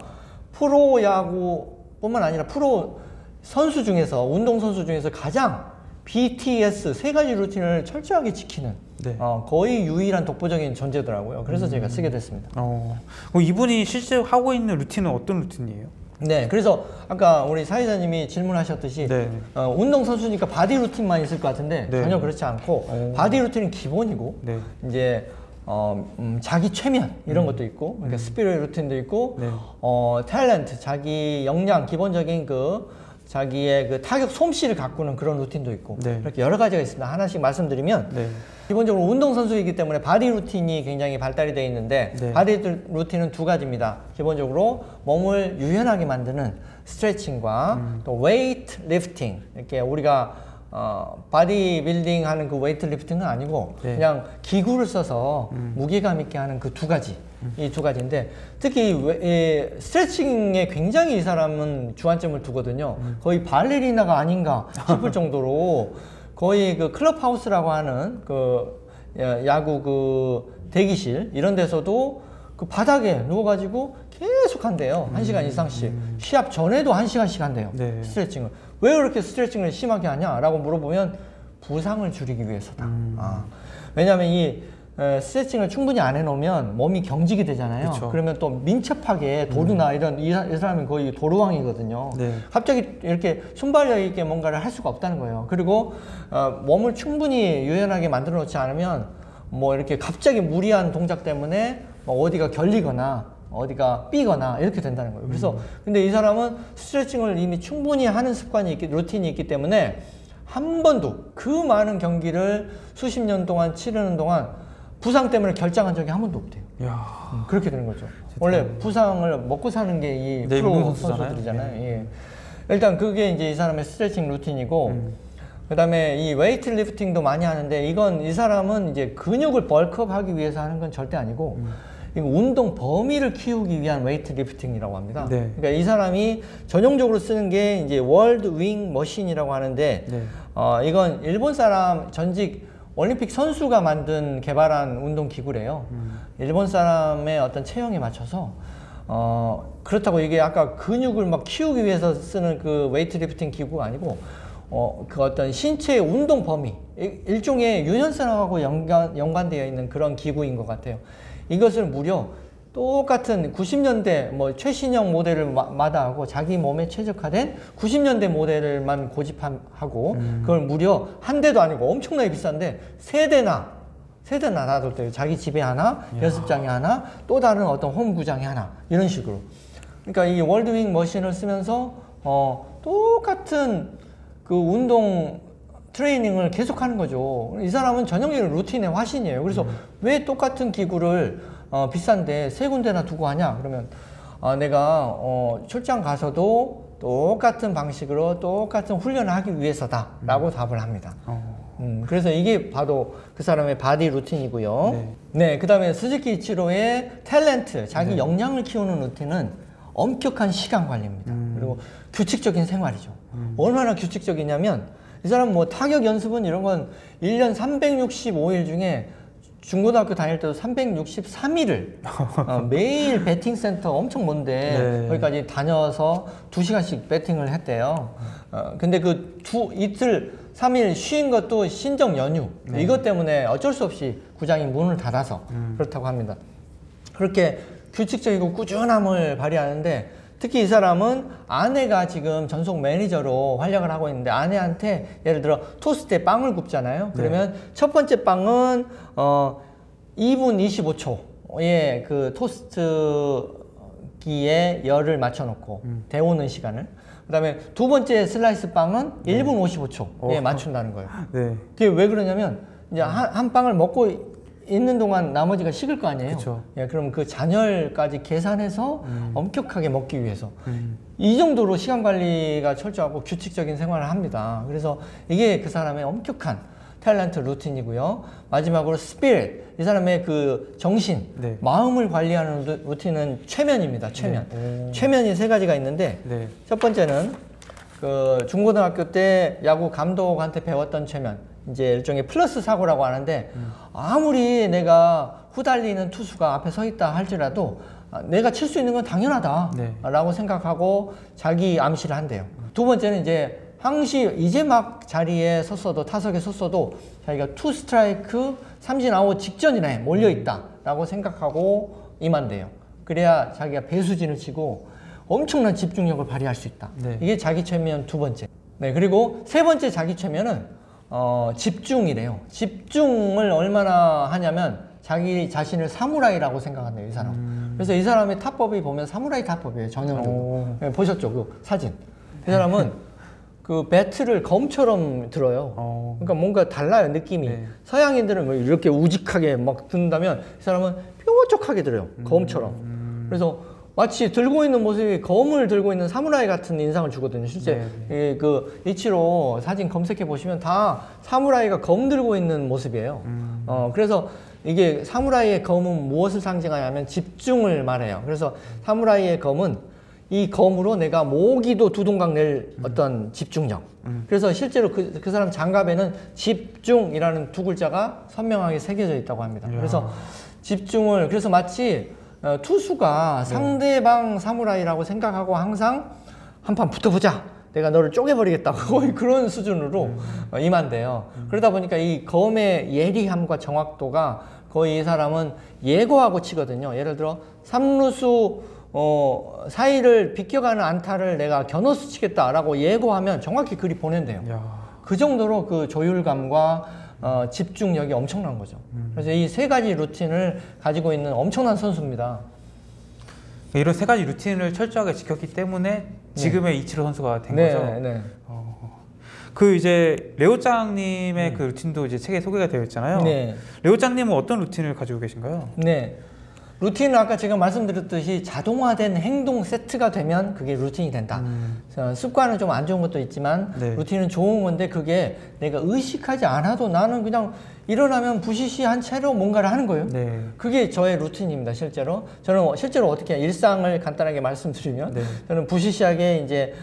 프로야구뿐만 아니라 프로 선수 중에서, 운동선수 중에서 가장 BTS 3가지 루틴을 철저하게 지키는 네. 거의 유일한 독보적인 존재더라고요. 그래서 제가 쓰게 됐습니다. 이분이 실제 하고 있는 루틴은 어떤 루틴이에요? 네, 그래서 아까 우리 사회자님이 질문하셨듯이 네. 운동선수니까 바디 루틴만 있을 것 같은데 네. 전혀 그렇지 않고 바디 루틴은 기본이고 네. 이제 자기 최면 이런 것도 있고, 그러니까 스피릿 루틴도 있고, 네. 탤런트, 자기 역량, 기본적인 자기의 그 타격 솜씨를 가꾸는 그런 루틴도 있고, 네. 이렇게 여러 가지가 있습니다. 하나씩 말씀드리면, 네. 기본적으로 운동선수이기 때문에 바디 루틴이 굉장히 발달이 되어 있는데, 네. 바디 루틴은 2가지입니다. 기본적으로 몸을 유연하게 만드는 스트레칭과 또 웨이트 리프팅, 이렇게 우리가 바디 빌딩 하는 그 웨이트 리프팅은 아니고 네. 그냥 기구를 써서 무게감 있게 하는 그 2가지, 이 2가지인데, 특히 이 스트레칭에 굉장히 이 사람은 주안점을 두거든요. 거의 발레리나가 아닌가 싶을 정도로 거의 그 클럽하우스라고 하는 그 야구 그 대기실 이런 데서도 그 바닥에 누워가지고 계속 한대요. 1시간 이상씩. 시합 전에도 1시간씩 한대요. 네. 스트레칭을. 왜 그렇게 스트레칭을 심하게 하냐? 라고 물어보면 부상을 줄이기 위해서다. 왜냐하면 이 스트레칭을 충분히 안 해놓으면 몸이 경직이 되잖아요. 그쵸. 그러면 또 민첩하게 도루나 이런 이 사람은 거의 도루왕이거든요. 네. 갑자기 이렇게 순발력 있게 뭔가를 할 수가 없다는 거예요. 그리고 몸을 충분히 유연하게 만들어 놓지 않으면 뭐 이렇게 갑자기 무리한 동작 때문에 뭐 어디가 결리거나 어디가 삐거나 이렇게 된다는 거예요. 그래서 근데 이 사람은 스트레칭을 이미 충분히 하는 습관이 루틴이 있기 때문에 한 번도 그 많은 경기를 수십 년 동안 치르는 동안 부상 때문에 결장한 적이 한 번도 없대요. 그렇게 되는 거죠. 원래 부상을 먹고 사는 게 이 네, 프로 선수들이잖아요. 예. 일단 그게 이제 이 사람의 스트레칭 루틴이고, 그 다음에 이 웨이트 리프팅도 많이 하는데, 이건 이 사람은 이제 근육을 벌크업 하기 위해서 하는 건 절대 아니고, 이거 운동 범위를 키우기 위한 웨이트 리프팅이라고 합니다. 네. 그러니까 이 사람이 전형적으로 쓰는 게 이제 월드 윙 머신이라고 하는데, 네. 이건 일본 사람 전직 올림픽 선수가 개발한 운동 기구래요. 일본 사람의 어떤 체형에 맞춰서 그렇다고 이게 아까 근육을 막 키우기 위해서 쓰는 그 웨이트 리프팅 기구가 아니고 그 어떤 신체의 운동 범위, 일종의 유연성하고 연관되어 있는 그런 기구인 것 같아요. 이것을 무려 똑같은 90년대 뭐 최신형 모델을 마다하고 자기 몸에 최적화된 90년대 모델만 고집하고 그걸 무려 한 대도 아니고 엄청나게 비싼데 세 대나 놔둘 때요. 자기 집에 하나, 연습장에 하나, 또 다른 어떤 홈구장에 하나, 이런 식으로. 그러니까 이 월드윙 머신을 쓰면서 똑같은 그 운동 트레이닝을 계속 하는 거죠. 이 사람은 전형적인 루틴의 화신이에요. 그래서 왜 똑같은 기구를 비싼데 3군데나 두고 하냐? 그러면 내가 출장 가서도 똑같은 방식으로 똑같은 훈련을 하기 위해서다 라고 답을 합니다. 그래서 이게 바로 그 사람의 바디 루틴이고요. 네, 그 다음에 스즈키 이치로의 탤런트, 자기 역량을 키우는 루틴은 엄격한 시간 관리입니다. 그리고 규칙적인 생활이죠. 얼마나 규칙적이냐면 이 사람 뭐 타격 연습은 이런 건 1년 365일 중에 중고등학교 다닐 때도 363일을 매일 배팅 센터 엄청 먼데 거기까지 다녀서 2시간씩 배팅을 했대요. 근데 그 이틀 3일 쉰 것도 신정 연휴, 이것 때문에 어쩔 수 없이 구장이 문을 닫아서 그렇다고 합니다. 그렇게 규칙적이고 꾸준함을 발휘하는데, 특히 이 사람은 아내가 지금 전속 매니저로 활약을 하고 있는데, 아내한테 예를 들어 토스트 때 빵을 굽잖아요. 그러면 첫 번째 빵은 2분 25초의 그 토스트기에 열을 맞춰놓고 데우는 시간을, 그 다음에 두 번째 슬라이스 빵은 1분 55초에 맞춘다는 거예요. 그게 왜 그러냐면 이제 한 빵을 먹고 있는 동안 나머지가 식을 거 아니에요. 그쵸. 예, 그럼 그 잔열까지 계산해서 엄격하게 먹기 위해서 이 정도로 시간 관리가 철저하고 규칙적인 생활을 합니다. 그래서 이게 그 사람의 엄격한 탤런트 루틴이고요. 마지막으로 스피릿, 이 사람의 그 정신, 네. 마음을 관리하는 루틴은 최면입니다. 최면. 네. 최면이 3가지가 있는데 네. 첫 번째는 그 중고등학교 때 야구 감독한테 배웠던 최면, 이제 일종의 플러스 사고라고 하는데 아무리 내가 후달리는 투수가 앞에 서 있다 할지라도 내가 칠 수 있는 건 당연하다 라고 생각하고 자기 암시를 한대요. 두 번째는 이제 항시 이제 막 자리에 섰어도, 타석에 섰어도 자기가 투 스트라이크 삼진 아웃 직전이네 몰려있다 라고 생각하고 임한대요. 그래야 자기가 배수진을 치고 엄청난 집중력을 발휘할 수 있다. 네. 이게 자기 최면 두 번째. 네, 그리고 세 번째 자기 최면은 집중이래요. 집중을 얼마나 하냐면 자기 자신을 사무라이라고 생각한대요, 이 사람. 그래서 이 사람의 타법이 보면 사무라이 타법이에요, 전형적으로. 네, 보셨죠, 그 사진. 이 사람은 그 배트를 검처럼 들어요. 그러니까 뭔가 달라요, 느낌이. 네. 서양인들은 뭐 이렇게 우직하게 막 든다면 이 사람은 뾰족하게 들어요, 검처럼. 그래서 마치 들고 있는 모습이 검을 들고 있는 사무라이 같은 인상을 주거든요. 실제 그 이치로 사진 검색해 보시면 다 사무라이가 검 들고 있는 모습이에요. 그래서 이게 사무라이의 검은 무엇을 상징하냐면 집중을 말해요. 그래서 사무라이의 검은 이 검으로 내가 모기도 두동강 낼 어떤 집중력. 그래서 실제로 그 사람 장갑에는 집중이라는 두 글자가 선명하게 새겨져 있다고 합니다. 그래서 집중을, 그래서 마치 투수가 상대방 사무라이라고 생각하고 항상 한판 붙어보자, 내가 너를 쪼개버리겠다, 거의 그런 수준으로 임한대요. 그러다 보니까 이 검의 예리함과 정확도가 거의 이 사람은 예고하고 치거든요. 예를 들어 3루수 사이를 비껴가는 안타를 내가 겨누수 치겠다라고 예고하면 정확히 그리 보낸대요. 그 정도로 그 조율감과 집중력이 엄청난 거죠. 그래서 이 3가지 루틴을 가지고 있는 엄청난 선수입니다. 이런 3가지 루틴을 철저하게 지켰기 때문에 지금의 이치로 선수가 된 거죠. 네. 그 이제 레오짱님의 그 루틴도 이제 책에 소개가 되어 있잖아요. 네. 레오짱님은 어떤 루틴을 가지고 계신가요? 네. 루틴은 아까 제가 말씀드렸듯이 자동화된 행동 세트가 되면 그게 루틴이 된다. 습관은 좀 안 좋은 것도 있지만 루틴은 좋은 건데 그게 내가 의식하지 않아도 나는 그냥 일어나면 부시시한 채로 뭔가를 하는 거예요. 그게 저의 루틴입니다, 실제로. 저는 실제로 어떻게 일상을 간단하게 말씀드리면 저는 부시시하게 이제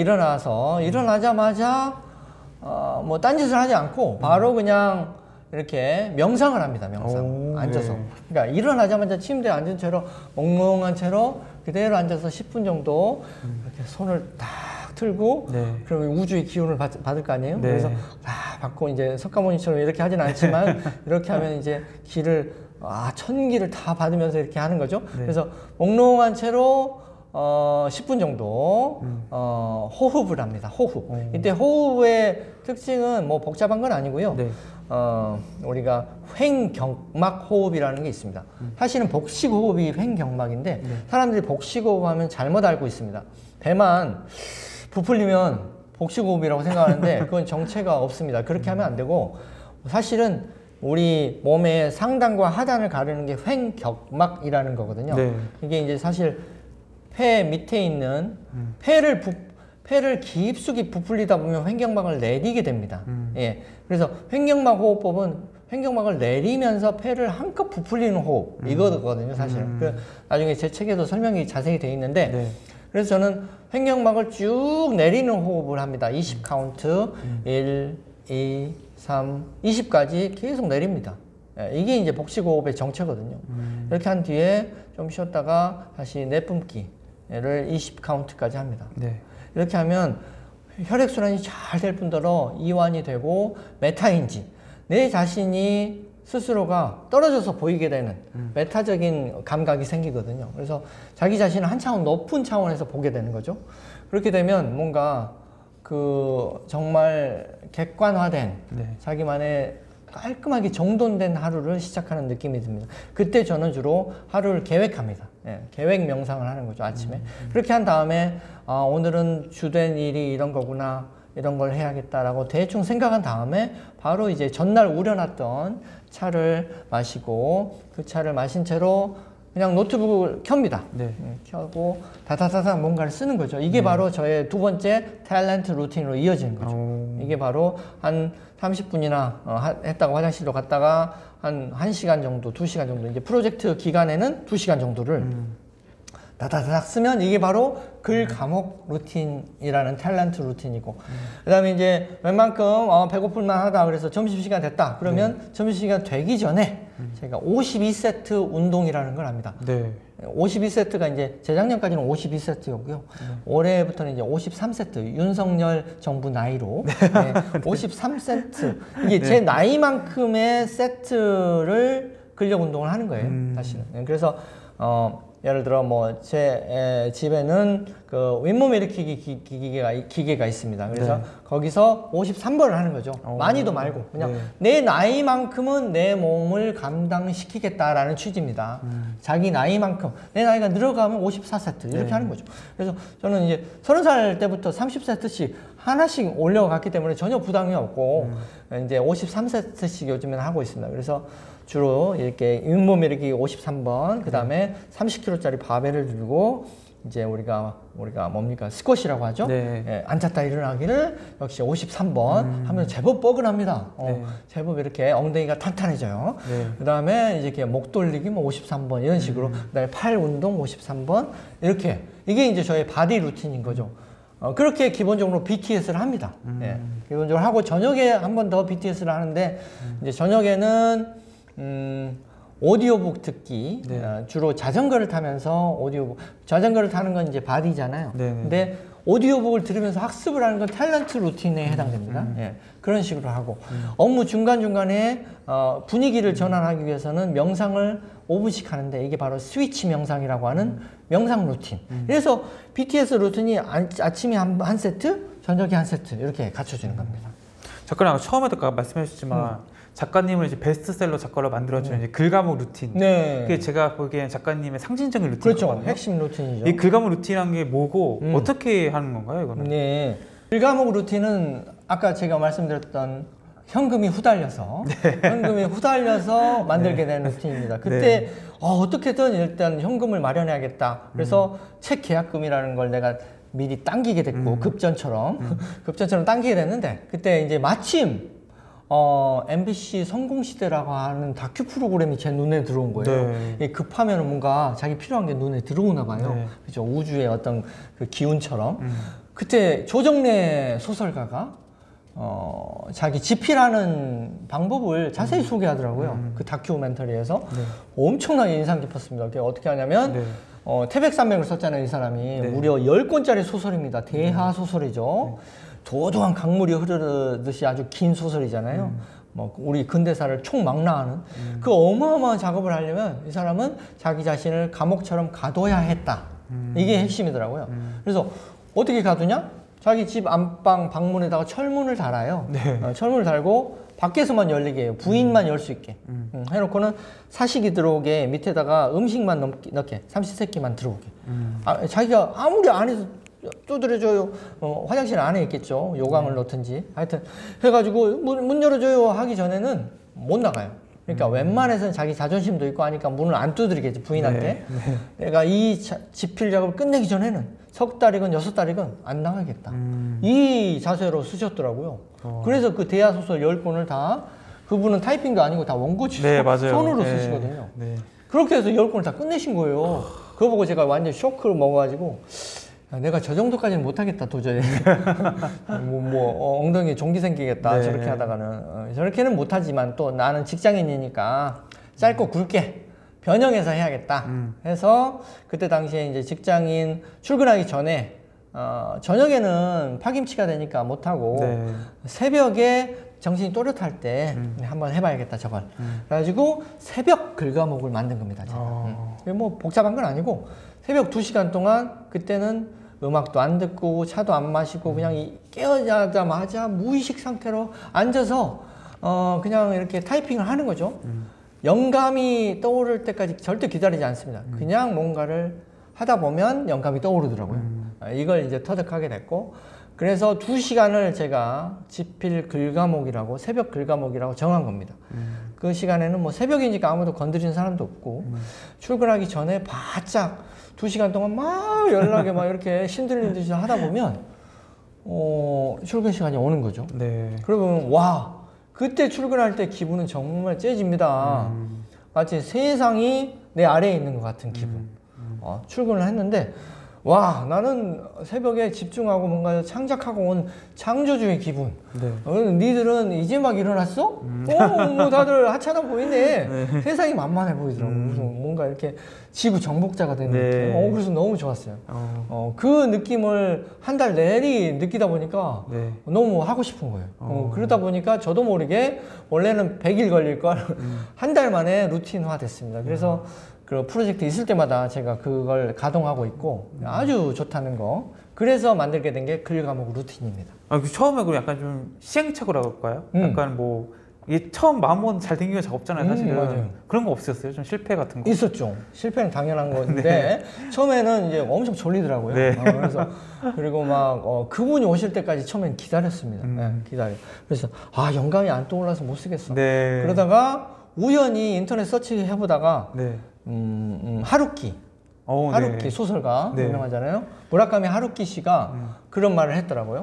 일어나자마자 뭐 딴짓을 하지 않고 바로 그냥 이렇게 명상을 합니다. 명상. 앉아서. 그러니까 일어나자마자 침대에 앉은 채로 멍멍한 채로 그대로 앉아서 10분 정도 이렇게 손을 딱 틀고 그러면 우주의 기운을 받을 거 아니에요? 그래서 다 받고 이제 석가모니처럼 이렇게 하진 않지만 이렇게 하면 이제 기를 1000기를 다 받으면서 이렇게 하는 거죠. 그래서 멍롱한 채로 10분 정도 호흡을 합니다. 호흡. 이때 호흡의 특징은 뭐 복잡한 건 아니고요. 우리가 횡경막 호흡이라는 게 있습니다. 사실은 복식 호흡이 횡경막인데 사람들이 복식 호흡하면 잘못 알고 있습니다. 배만 부풀리면 복식 호흡이라고 생각하는데 그건 정체가 없습니다. 그렇게 하면 안 되고 사실은 우리 몸의 상단과 하단을 가르는 게 횡격막이라는 거거든요. 이게 이제 사실 폐 밑에 있는 폐를 깊숙이 부풀리다 보면 횡격막을 내리게 됩니다. 예. 그래서 횡격막 호흡법은 횡격막을 내리면서 폐를 한껏 부풀리는 호흡 이거거든요, 사실은. 나중에 제 책에도 설명이 자세히 되어 있는데 그래서 저는 횡격막을 쭉 내리는 호흡을 합니다. 20 카운트 1, 2, 3, 20까지 계속 내립니다. 예, 이게 이제 복식 호흡의 정체거든요. 이렇게 한 뒤에 좀 쉬었다가 다시 내뿜기를 20 카운트까지 합니다. 이렇게 하면 혈액순환이 잘 될 뿐더러 이완이 되고 메타인지, 내 자신이 스스로가 떨어져서 보이게 되는 메타적인 감각이 생기거든요. 그래서 자기 자신을 한 차원 높은 차원에서 보게 되는 거죠. 그렇게 되면 뭔가 그 정말 객관화된 자기만의 깔끔하게 정돈된 하루를 시작하는 느낌이 듭니다. 그때 저는 주로 하루를 계획합니다. 계획 명상을 하는 거죠, 아침에. 그렇게 한 다음에 오늘은 주된 일이 이런 거구나, 이런 걸 해야겠다라고 대충 생각한 다음에 바로 이제 전날 우려놨던 차를 마시고 그 차를 마신 채로 그냥 노트북을 켭니다. 네. 켜고 다다다다 뭔가를 쓰는 거죠. 이게 바로 저의 두 번째 탤런트 루틴으로 이어지는 거죠. 이게 바로 한 30분이나 했다가 화장실로 갔다가 한 1시간 정도, 2시간 정도, 이제 프로젝트 기간에는 2시간 정도를 다다닥 쓰면 이게 바로 글 과목 루틴이라는 탤런트 루틴이고, 그 다음에 이제 웬만큼 배고플만 하다 그래서 점심시간 됐다 그러면 점심시간 되기 전에 제가 52세트 운동이라는 걸 합니다. 52세트가 이제 재작년까지는 52세트였고요. 올해부터는 이제 53세트, 윤석열 정부 나이로 53세트. 이게 제 나이만큼의 세트를 근력 운동을 하는 거예요, 사실은. 그래서 예를 들어 뭐 제 집에는 그 윗몸 일으키기 기계가 있습니다. 그래서 거기서 53번을 하는 거죠. 많이도 말고 그냥 내 나이만큼은 내 몸을 감당시키겠다라는 취지입니다. 자기 나이만큼, 내 나이가 늘어가면 54세트 이렇게 하는 거죠. 그래서 저는 이제 30살 때부터 30세트씩 하나씩 올려갔기 때문에 전혀 부담이 없고 이제 53세트씩 요즘에는 하고 있습니다. 그래서 주로 이렇게 윗몸 일으키기 53번, 그 다음에 30kg짜리 바벨을 들고 이제 우리가 뭡니까? 스쿼시라고 하죠. 앉았다 일어나기를 역시 53번 하면 제법 뻐근합니다. 제법 이렇게 엉덩이가 탄탄해져요. 그 다음에 이제 이렇게 목 돌리기 뭐 53번 이런 식으로, 그 다음에 팔 운동 53번 이렇게, 이게 이제 저의 바디 루틴인 거죠. 그렇게 기본적으로 BTS를 합니다. 기본적으로 하고 저녁에 한 번 더 BTS를 하는데 이제 저녁에는 오디오북 듣기, 주로 자전거를 타면서 자전거를 타는 건 이제 바디잖아요. 근데 오디오북을 들으면서 학습을 하는 건 탤런트 루틴에 해당됩니다. 그런 식으로 하고 업무 중간중간에 분위기를 전환하기 위해서는 명상을 5분씩 하는데 이게 바로 스위치 명상이라고 하는 명상 루틴. 그래서 BTS 루틴이 아침에 한 세트, 저녁에 한 세트 이렇게 갖춰지는 겁니다. 작가님 처음에도 말씀해 주셨지만 작가님을 이제 베스트셀러 작가로 만들어주는 이제 글과목 루틴. 그게 제가 보기엔 작가님의 상징적인 루틴이거든요. 그렇죠. 핵심 루틴이죠. 이 글과목 루틴이라는 게 뭐고 어떻게 하는 건가요, 이거는? 글과목 루틴은 아까 제가 말씀드렸던 현금이 후달려서 만들게 된 루틴입니다. 그때 어떻게든 일단 현금을 마련해야겠다. 그래서 책 계약금이라는 걸 내가 미리 당기게 됐고 급전처럼 당기게 됐는데, 그때 이제 마침 MBC 성공시대라고 하는 다큐 프로그램이 제 눈에 들어온 거예요. 급하면 뭔가 자기 필요한 게 눈에 들어오나 봐요. 그죠? 우주의 어떤 그 기운처럼. 그때 조정래 소설가가 자기 집필하는 방법을 자세히 소개하더라고요. 그 다큐멘터리에서. 엄청나게 인상 깊었습니다. 그게 어떻게 하냐면 태백산맥을 썼잖아요, 이 사람이. 무려 10권짜리 소설입니다. 대하 소설이죠. 도도한 강물이 흐르듯이 아주 긴 소설이잖아요. 뭐 우리 근대사를 총망라하는 그 어마어마한 작업을 하려면 이 사람은 자기 자신을 감옥처럼 가둬야 했다. 이게 핵심이더라고요. 그래서 어떻게 가두냐? 자기 집 안방 방문에다가 철문을 달아요. 철문을 달고 밖에서만 열리게 해요. 부인만 열 수 있게 해놓고는 사식이 들어오게 밑에다가 음식만 넣게, 삼시세끼만 들어오게. 자기가 아무리 안에서 두드려줘요. 화장실 안에 있겠죠. 요강을 넣든지. 하여튼 해가지고 문 열어줘요 하기 전에는 못 나가요. 그러니까 웬만해서는 자기 자존심도 있고 하니까 문을 안 두드리겠지, 부인한테. 내가 이 집필 작업을 끝내기 전에는 석 달이건 6달이건 안 나가겠다. 이 자세로 쓰셨더라고요. 그래서 그 대하소설 10권을 다, 그분은 타이핑도 아니고 다 원고지 손으로 쓰시거든요. 그렇게 해서 10권을 다 끝내신 거예요. 그거 보고 제가 완전 쇼크를 먹어가지고 내가 저 정도까지는 못하겠다 도저히. 엉덩이에 종기 생기겠다. 저렇게 하다가는. 저렇게는 못하지만 또 나는 직장인이니까 짧고 굵게 변형해서 해야겠다 해서 그때 당시에 이제 직장인 출근하기 전에 저녁에는 파김치가 되니까 못하고 새벽에 정신이 또렷할 때 한번 해봐야겠다 저걸. 그래가지고 새벽 글과목을 만든 겁니다. 제가. 뭐 복잡한 건 아니고 새벽 2시간 동안, 그때는 음악도 안 듣고 차도 안 마시고 그냥 깨어자마자 무의식 상태로 앉아서 그냥 이렇게 타이핑을 하는 거죠. 영감이 떠오를 때까지 절대 기다리지 않습니다. 그냥 뭔가를 하다 보면 영감이 떠오르더라고요. 이걸 이제 터득하게 됐고, 그래서 2시간을 제가 지필 글과목이라고 새벽 글과목이라고 정한 겁니다. 그 시간에는 뭐 새벽이니까 아무도 건드리는 사람도 없고 출근하기 전에 바짝 2시간 동안 막 연락에 막 이렇게 신들린 듯이 하다 보면 출근 시간이 오는 거죠. 네. 그러면 와 그때 출근할 때 기분은 정말 째집니다. 마치 세상이 내 아래에 있는 것 같은 기분. 출근을 했는데 와 나는 새벽에 집중하고 뭔가 창작하고 온 창조주의 기분. 네. 니들은 이제 막 일어났어? 뭐 다들 하찮아 보이네. 네. 세상이 만만해 보이더라고. 뭔가 이렇게 지구 정복자가 되는 네. 느낌. 그래서 너무 좋았어요. 그 느낌을 한 달 내리 느끼다 보니까 네. 너무 하고 싶은 거예요. 그러다 보니까 저도 모르게 원래는 100일 걸릴 걸 한 달 만에 루틴화 됐습니다. 그래서 그 프로젝트 있을 때마다 제가 그걸 가동하고 있고 아주 좋다는 거. 그래서 만들게 된 게 글 과목 루틴입니다. 처음에 그 약간 좀 시행착오라고 할까요? 약간 뭐 이게 처음 마음먹은 잘 된 게 잘 없잖아요, 사실은. 맞아요. 그런 거 없으셨어요? 좀 실패 같은 거? 있었죠. 실패는 당연한 건데 네. 처음에는 이제 엄청 졸리더라고요. 네. 그래서 그리고 막 그분이 오실 때까지 처음엔 기다렸습니다. 네, 그래서 영감이 안 떠올라서 못 쓰겠어. 네. 그러다가 우연히 인터넷 서치 해보다가 네. 하루키. 하루키 네. 소설가 네. 유명하잖아요. 무라카미 하루키 씨가 그런 말을 했더라고요.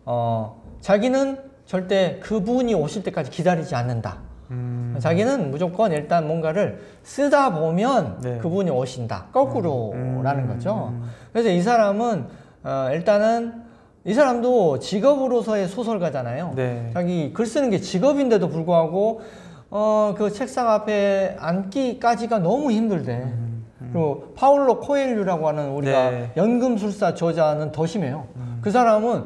자기는 절대 그분이 오실 때까지 기다리지 않는다. 자기는 무조건 일단 뭔가를 쓰다 보면 네. 그분이 오신다. 거꾸로라는 거죠. 그래서 이 사람은 일단은 이 사람도 직업으로서의 소설가잖아요. 네. 자기 글 쓰는 게 직업인데도 불구하고 그 책상 앞에 앉기까지가 너무 힘들대. 그리고 파울로 코엘류라고 하는 우리가 네. 연금술사 저자는 더 심해요. 그 사람은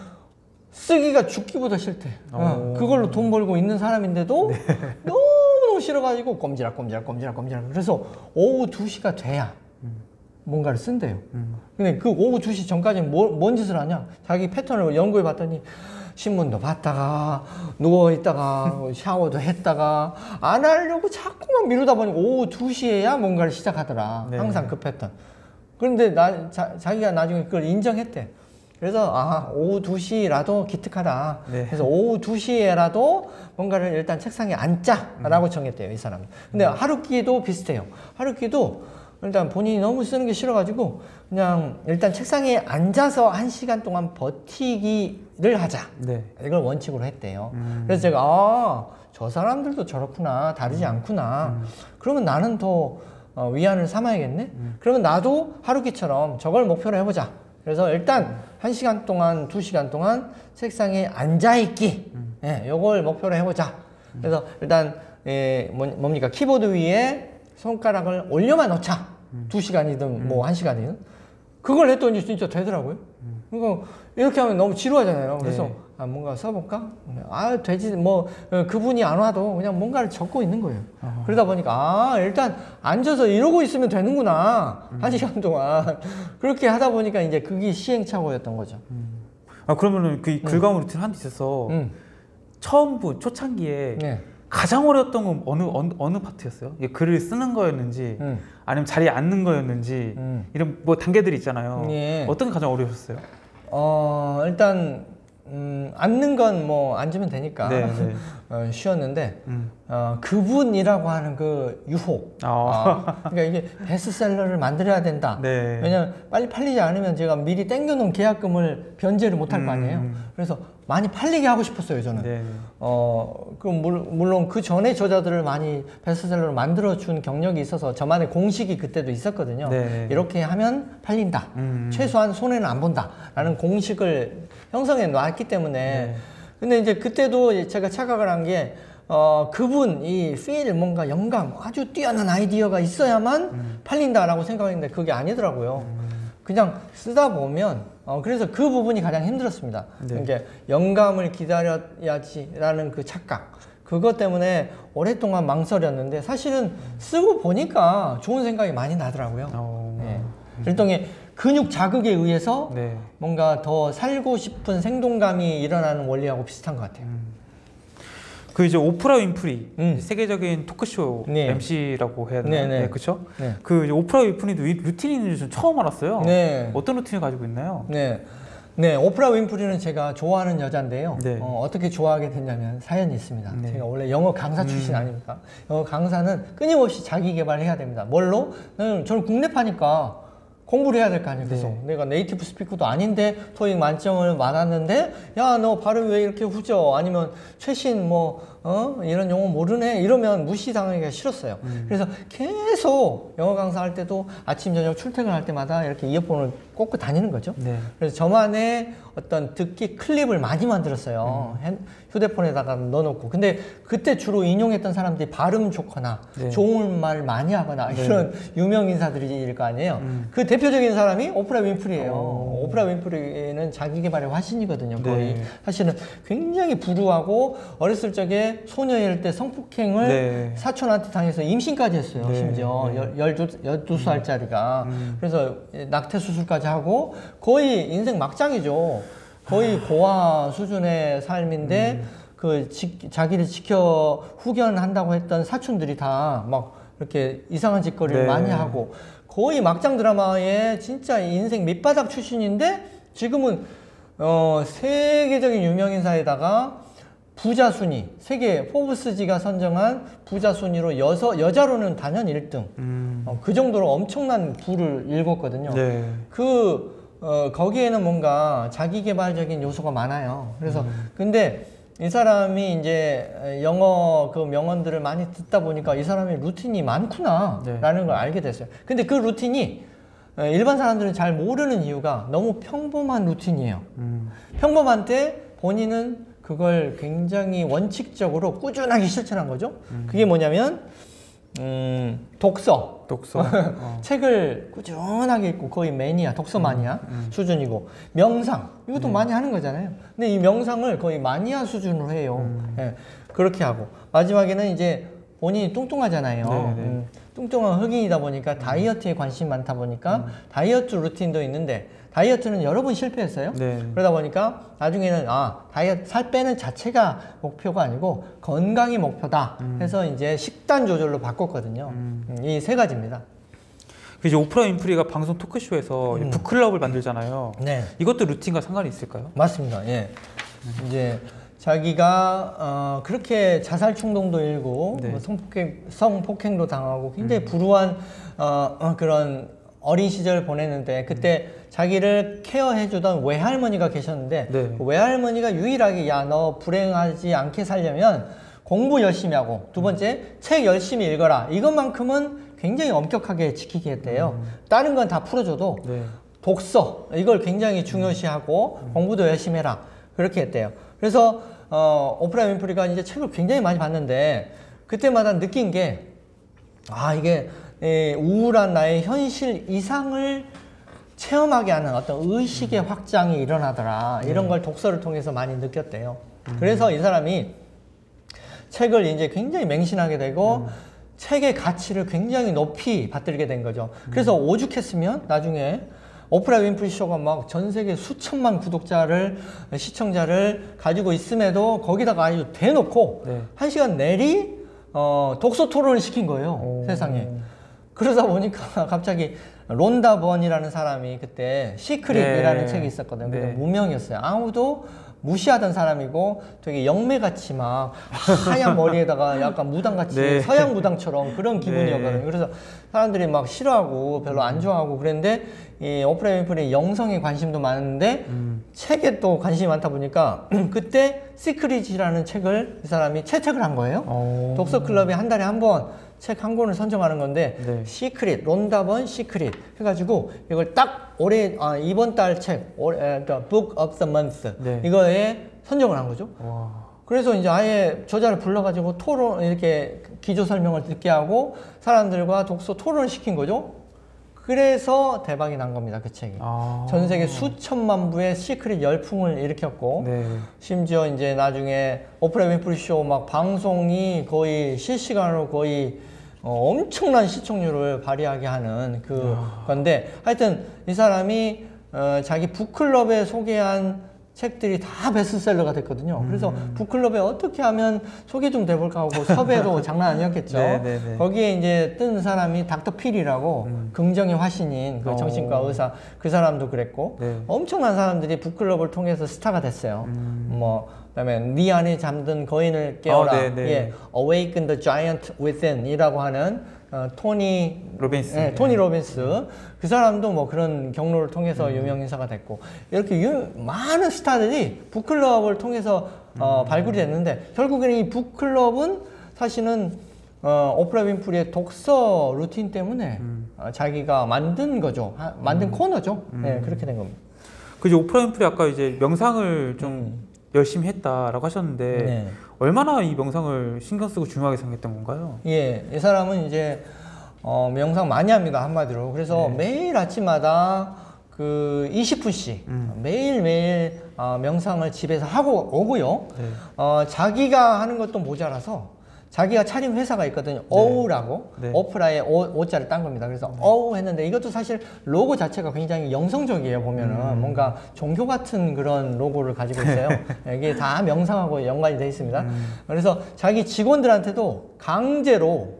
쓰기가 죽기보다 싫대. 그걸로 돈 벌고 있는 사람인데도 네. 너무너무 싫어가지고 꼼지락. 그래서 오후 2시가 돼야 뭔가를 쓴대요. 근데 그 오후 2시 전까지는 뭔 짓을 하냐? 자기 패턴을 연구해 봤더니 신문도 봤다가 누워있다가 샤워도 했다가 안 하려고 자꾸만 미루다 보니까 오후 2시에야 뭔가를 시작하더라. 네. 항상 그 패턴. 그런데 자기가 나중에 그걸 인정했대. 그래서 오후 2시라도 기특하다. 네. 그래서 오후 2시에라도 뭔가를 일단 책상에 앉자라고 정했대요, 이 사람은. 근데 하루키도 비슷해요. 하루키도 일단 본인이 너무 쓰는 게 싫어가지고 그냥 일단 책상에 앉아서 1시간 동안 버티기를 하자. 네. 이걸 원칙으로 했대요. 그래서 제가 저 사람들도 저렇구나. 다르지 않구나. 그러면 나는 더 위안을 삼아야겠네. 그러면 나도 하루키처럼 저걸 목표로 해보자. 그래서 일단 1시간 동안 2시간 동안 책상에 앉아있기 요걸 목표로 해보자. 그래서 일단 뭡니까 키보드 위에 손가락을 올려만 놓자. 2시간이든 뭐 1시간이든 그걸 했더니 진짜 되더라고요. 그러니까 이렇게 하면 너무 지루하잖아요. 그래서 네. 뭔가 써볼까? 되지 뭐 그분이 안 와도 그냥 뭔가를 적고 있는 거예요. 그러다 보니까 일단 앉아서 이러고 있으면 되는구나. 1시간 동안 그렇게 하다 보니까 이제 그게 시행착오였던 거죠. 그러면은 그 글과목 루틴 하는 데 있어서 처음부 초창기에 네. 가장 어려웠던 건 어느 파트였어요? 이게 글을 쓰는 거였는지 아니면 자리에 앉는 거였는지 이런 뭐 단계들이 있잖아요. 예. 어떤 게 가장 어려우셨어요? 일단 앉는 건 뭐 앉으면 되니까 네, 네. 쉬웠는데 그분이라고 하는 그 유혹. 그러니까 이게 베스트셀러를 만들어야 된다. 네. 왜냐면 빨리 팔리지 않으면 제가 미리 땡겨놓은 계약금을 변제를 못할 거 아니에요. 그래서 많이 팔리게 하고 싶었어요, 저는. 네. 그럼 물론 그 전에 저자들을 많이 베스트셀러로 만들어준 경력이 있어서 저만의 공식이 그때도 있었거든요. 네. 이렇게 하면 팔린다. 최소한 손해는 안 본다. 라는 공식을 형성해 놨기 때문에. 네. 근데 이제 그때도 제가 착각을 한 게, 그분, 이 필, 뭔가 영감, 아주 뛰어난 아이디어가 있어야만 팔린다라고 생각했는데 그게 아니더라고요. 그냥 쓰다 보면 그래서 그 부분이 가장 힘들었습니다. 네. 이게 영감을 기다려야지라는 그 착각 그것 때문에 오랫동안 망설였는데 사실은 쓰고 보니까 좋은 생각이 많이 나더라고요. 네. 일종의 근육 자극에 의해서 네. 뭔가 더 살고 싶은 생동감이 일어나는 원리하고 비슷한 것 같아요. 그 이제 오프라 윈프리 세계적인 토크쇼 네. MC라고 해야 되나요? 네, 그렇죠? 네. 그 이제 오프라 윈프리도 루틴이 좀 처음 알았어요. 네. 어떤 루틴을 가지고 있나요? 네, 네, 오프라 윈프리는 제가 좋아하는 여자인데요. 네. 어떻게 좋아하게 됐냐면 사연이 있습니다. 네. 제가 원래 영어 강사 출신 아닙니까? 영어 강사는 끊임없이 자기 개발해야 됩니다. 뭘로? 저는 국내파니까 공부를 해야 될 거 아니에요. 계속. 네. 내가 네이티브 스피커도 아닌데 토익 만점을 받았는데 야, 너 발음 왜 이렇게 후져? 아니면 최신 이런 용어 모르네? 이러면 무시당하기가 싫었어요. 그래서 계속 영어 강사할 때도 아침 저녁 출퇴근할 때마다 이렇게 이어폰을 꽂고 다니는 거죠. 네. 그래서 저만의 어떤 듣기 클립을 많이 만들었어요. 휴대폰에다가 넣어놓고. 근데 그때 주로 인용했던 사람들이 발음 좋거나 네. 좋은 말 많이 하거나 네. 이런 유명 인사들일 거 아니에요. 그 대표적인 사람이 오프라 윈프리예요. 오프라 윈프리는 자기개발의 화신이거든요. 거의. 네. 사실은 굉장히 불우하고 어렸을 적에 소녀일 때 성폭행을 네. 사촌한테 당해서 임신까지 했어요. 네. 심지어 네. 12살짜리가. 그래서 낙태 수술까지 하고 거의 인생 막장이죠. 거의 고아 수준의 삶인데 자기를 지켜 후견한다고 했던 사촌들이 다 막 이렇게 이상한 짓거리를 네. 많이 하고 거의 막장 드라마의 진짜 인생 밑바닥 출신인데 지금은 세계적인 유명인사에다가 부자 순위, 세계 포브스지가 선정한 부자 순위로 여자로는 단연 1등. 그 정도로 엄청난 부를 일궜거든요. 네. 거기에는 뭔가 자기개발적인 요소가 많아요. 그래서 근데 이 사람이 이제 영어 그 명언들을 많이 듣다 보니까 이 사람의 루틴이 많구나라는 네. 걸 알게 됐어요. 근데 그 루틴이 일반 사람들은 잘 모르는 이유가 너무 평범한 루틴이에요. 평범한데 본인은 그걸 굉장히 원칙적으로 꾸준하게 실천한 거죠. 그게 뭐냐면 독서. 책을 꾸준하게 읽고 거의 매니아, 독서 마니아 수준이고 명상. 이것도 많이 하는 거잖아요. 근데 이 명상을 거의 마니아 수준으로 해요. 네, 그렇게 하고 마지막에는 이제 본인이 뚱뚱하잖아요. 뚱뚱한 흑인이다 보니까 다이어트에 관심이 많다 보니까 다이어트 루틴도 있는데 다이어트는 여러 번 실패했어요. 네. 그러다 보니까 나중에는 다이어트 살 빼는 자체가 목표가 아니고 건강이 목표다 해서 이제 식단 조절로 바꿨거든요. 이 세 가지입니다. 이제 오프라 윈프리가 방송 토크쇼에서 북클럽을 만들잖아요. 네. 이것도 루틴과 상관이 있을까요? 맞습니다. 예. 이제 자기가 그렇게 자살 충동도 일고 네. 성폭행도 당하고 굉장히 불우한 그런 어린 시절을 보냈는데 그때 자기를 케어해주던 외할머니가 계셨는데 네. 그 외할머니가 유일하게 야, 너 불행하지 않게 살려면 공부 열심히 하고 두 번째 책 열심히 읽어라 이것만큼은 굉장히 엄격하게 지키게 했대요. 다른 건 다 풀어줘도 네. 독서 이걸 굉장히 중요시하고 공부도 열심히 해라 그렇게 했대요. 그래서 오프라 윈프리가 이제 책을 굉장히 많이 봤는데 그때마다 느낀 게 이게 우울한 나의 현실 이상을 체험하게 하는 어떤 의식의 확장이 일어나더라. 이런 걸 독서를 통해서 많이 느꼈대요. 그래서 이 사람이 책을 이제 굉장히 맹신하게 되고 책의 가치를 굉장히 높이 받들게 된 거죠. 그래서 오죽했으면 나중에 오프라 윈프리 쇼가 막 전 세계 수천만 시청자를 가지고 있음에도 거기다가 아주 대놓고 네. 1시간 내리 독서 토론을 시킨 거예요. 세상에. 그러다 보니까 갑자기 론다 번이라는 사람이 그때 시크릿이라는 네. 책이 있었거든요. 네. 무명이었어요. 아무도 무시하던 사람이고 되게 영매같이 막 하얀 머리에다가 약간 무당같이 네. 서양 무당처럼 그런 기분이었거든요. 네. 그래서 사람들이 막 싫어하고 별로 안 좋아하고 그랬는데 이 오프라 윈프리 영성에 관심도 많은데 책에 또 관심이 많다 보니까 그때 시크릿이라는 책을 이 사람이 채택을 한 거예요. 독서 클럽에 한 달에 한 번 책 한 권을 선정하는 건데 네. 시크릿, 론다 번 시크릿 해가지고 이걸 딱 올해 이번 달 책, Book of the Month 네. 이거에 선정을 한 거죠. 와. 그래서 이제 아예 저자를 불러가지고 토론 이렇게 기조 설명을 듣게 하고 사람들과 독서 토론을 시킨 거죠. 그래서 대박이 난 겁니다. 그 책이. 전 세계 수천만 부의 시크릿 열풍을 일으켰고 네. 심지어 이제 나중에 오프라 윈프리 쇼 막 방송이 거의 실시간으로 거의 엄청난 시청률을 발휘하게 하는 건데 하여튼 이 사람이 자기 북클럽에 소개한 책들이 다 베스트셀러가 됐거든요. 그래서 북클럽에 어떻게 하면 소개 좀 돼볼까 하고 섭외도 장난 아니었겠죠. 거기에 이제 뜬 사람이 닥터 필이라고 긍정의 화신인 그 정신과 의사, 그 사람도 그랬고 엄청난 사람들이 북클럽을 통해서 스타가 됐어요. 뭐 그다음에 네 안에 잠든 거인을 깨워라, 예, Awaken the Giant Within이라고 하는 토니 로빈스, 네, 토니 로빈스, 그 사람도 뭐 그런 경로를 통해서 유명 인사가 됐고, 이렇게 많은 스타들이 북클럽을 통해서 발굴이 됐는데, 결국에는 이 북클럽은 사실은 오프라 윈프리의 독서 루틴 때문에 자기가 만든 거죠. 만든 코너죠. 네, 그렇게 된 겁니다. 그죠. 오프라 윈프리 아까 이제 명상을 좀 열심히 했다라고 하셨는데 얼마나 이 명상을 신경 쓰고 중요하게 생각했던 건가요? 예, 이 사람은 이제 명상 많이 합니다, 한마디로. 그래서 매일 아침마다 그 20분씩 매일매일 명상을 집에서 하고 오고요. 자기가 하는 것도 모자라서 자기가 차린 회사가 있거든요. 어우라고. 오프라에 오자를 딴 겁니다. 그래서 어우 했는데, 이것도 사실 로고 자체가 굉장히 영성적이에요. 보면은 뭔가 종교 같은 그런 로고를 가지고 있어요. 이게 다 명상하고 연관이 되어 있습니다. 그래서 자기 직원들한테도 강제로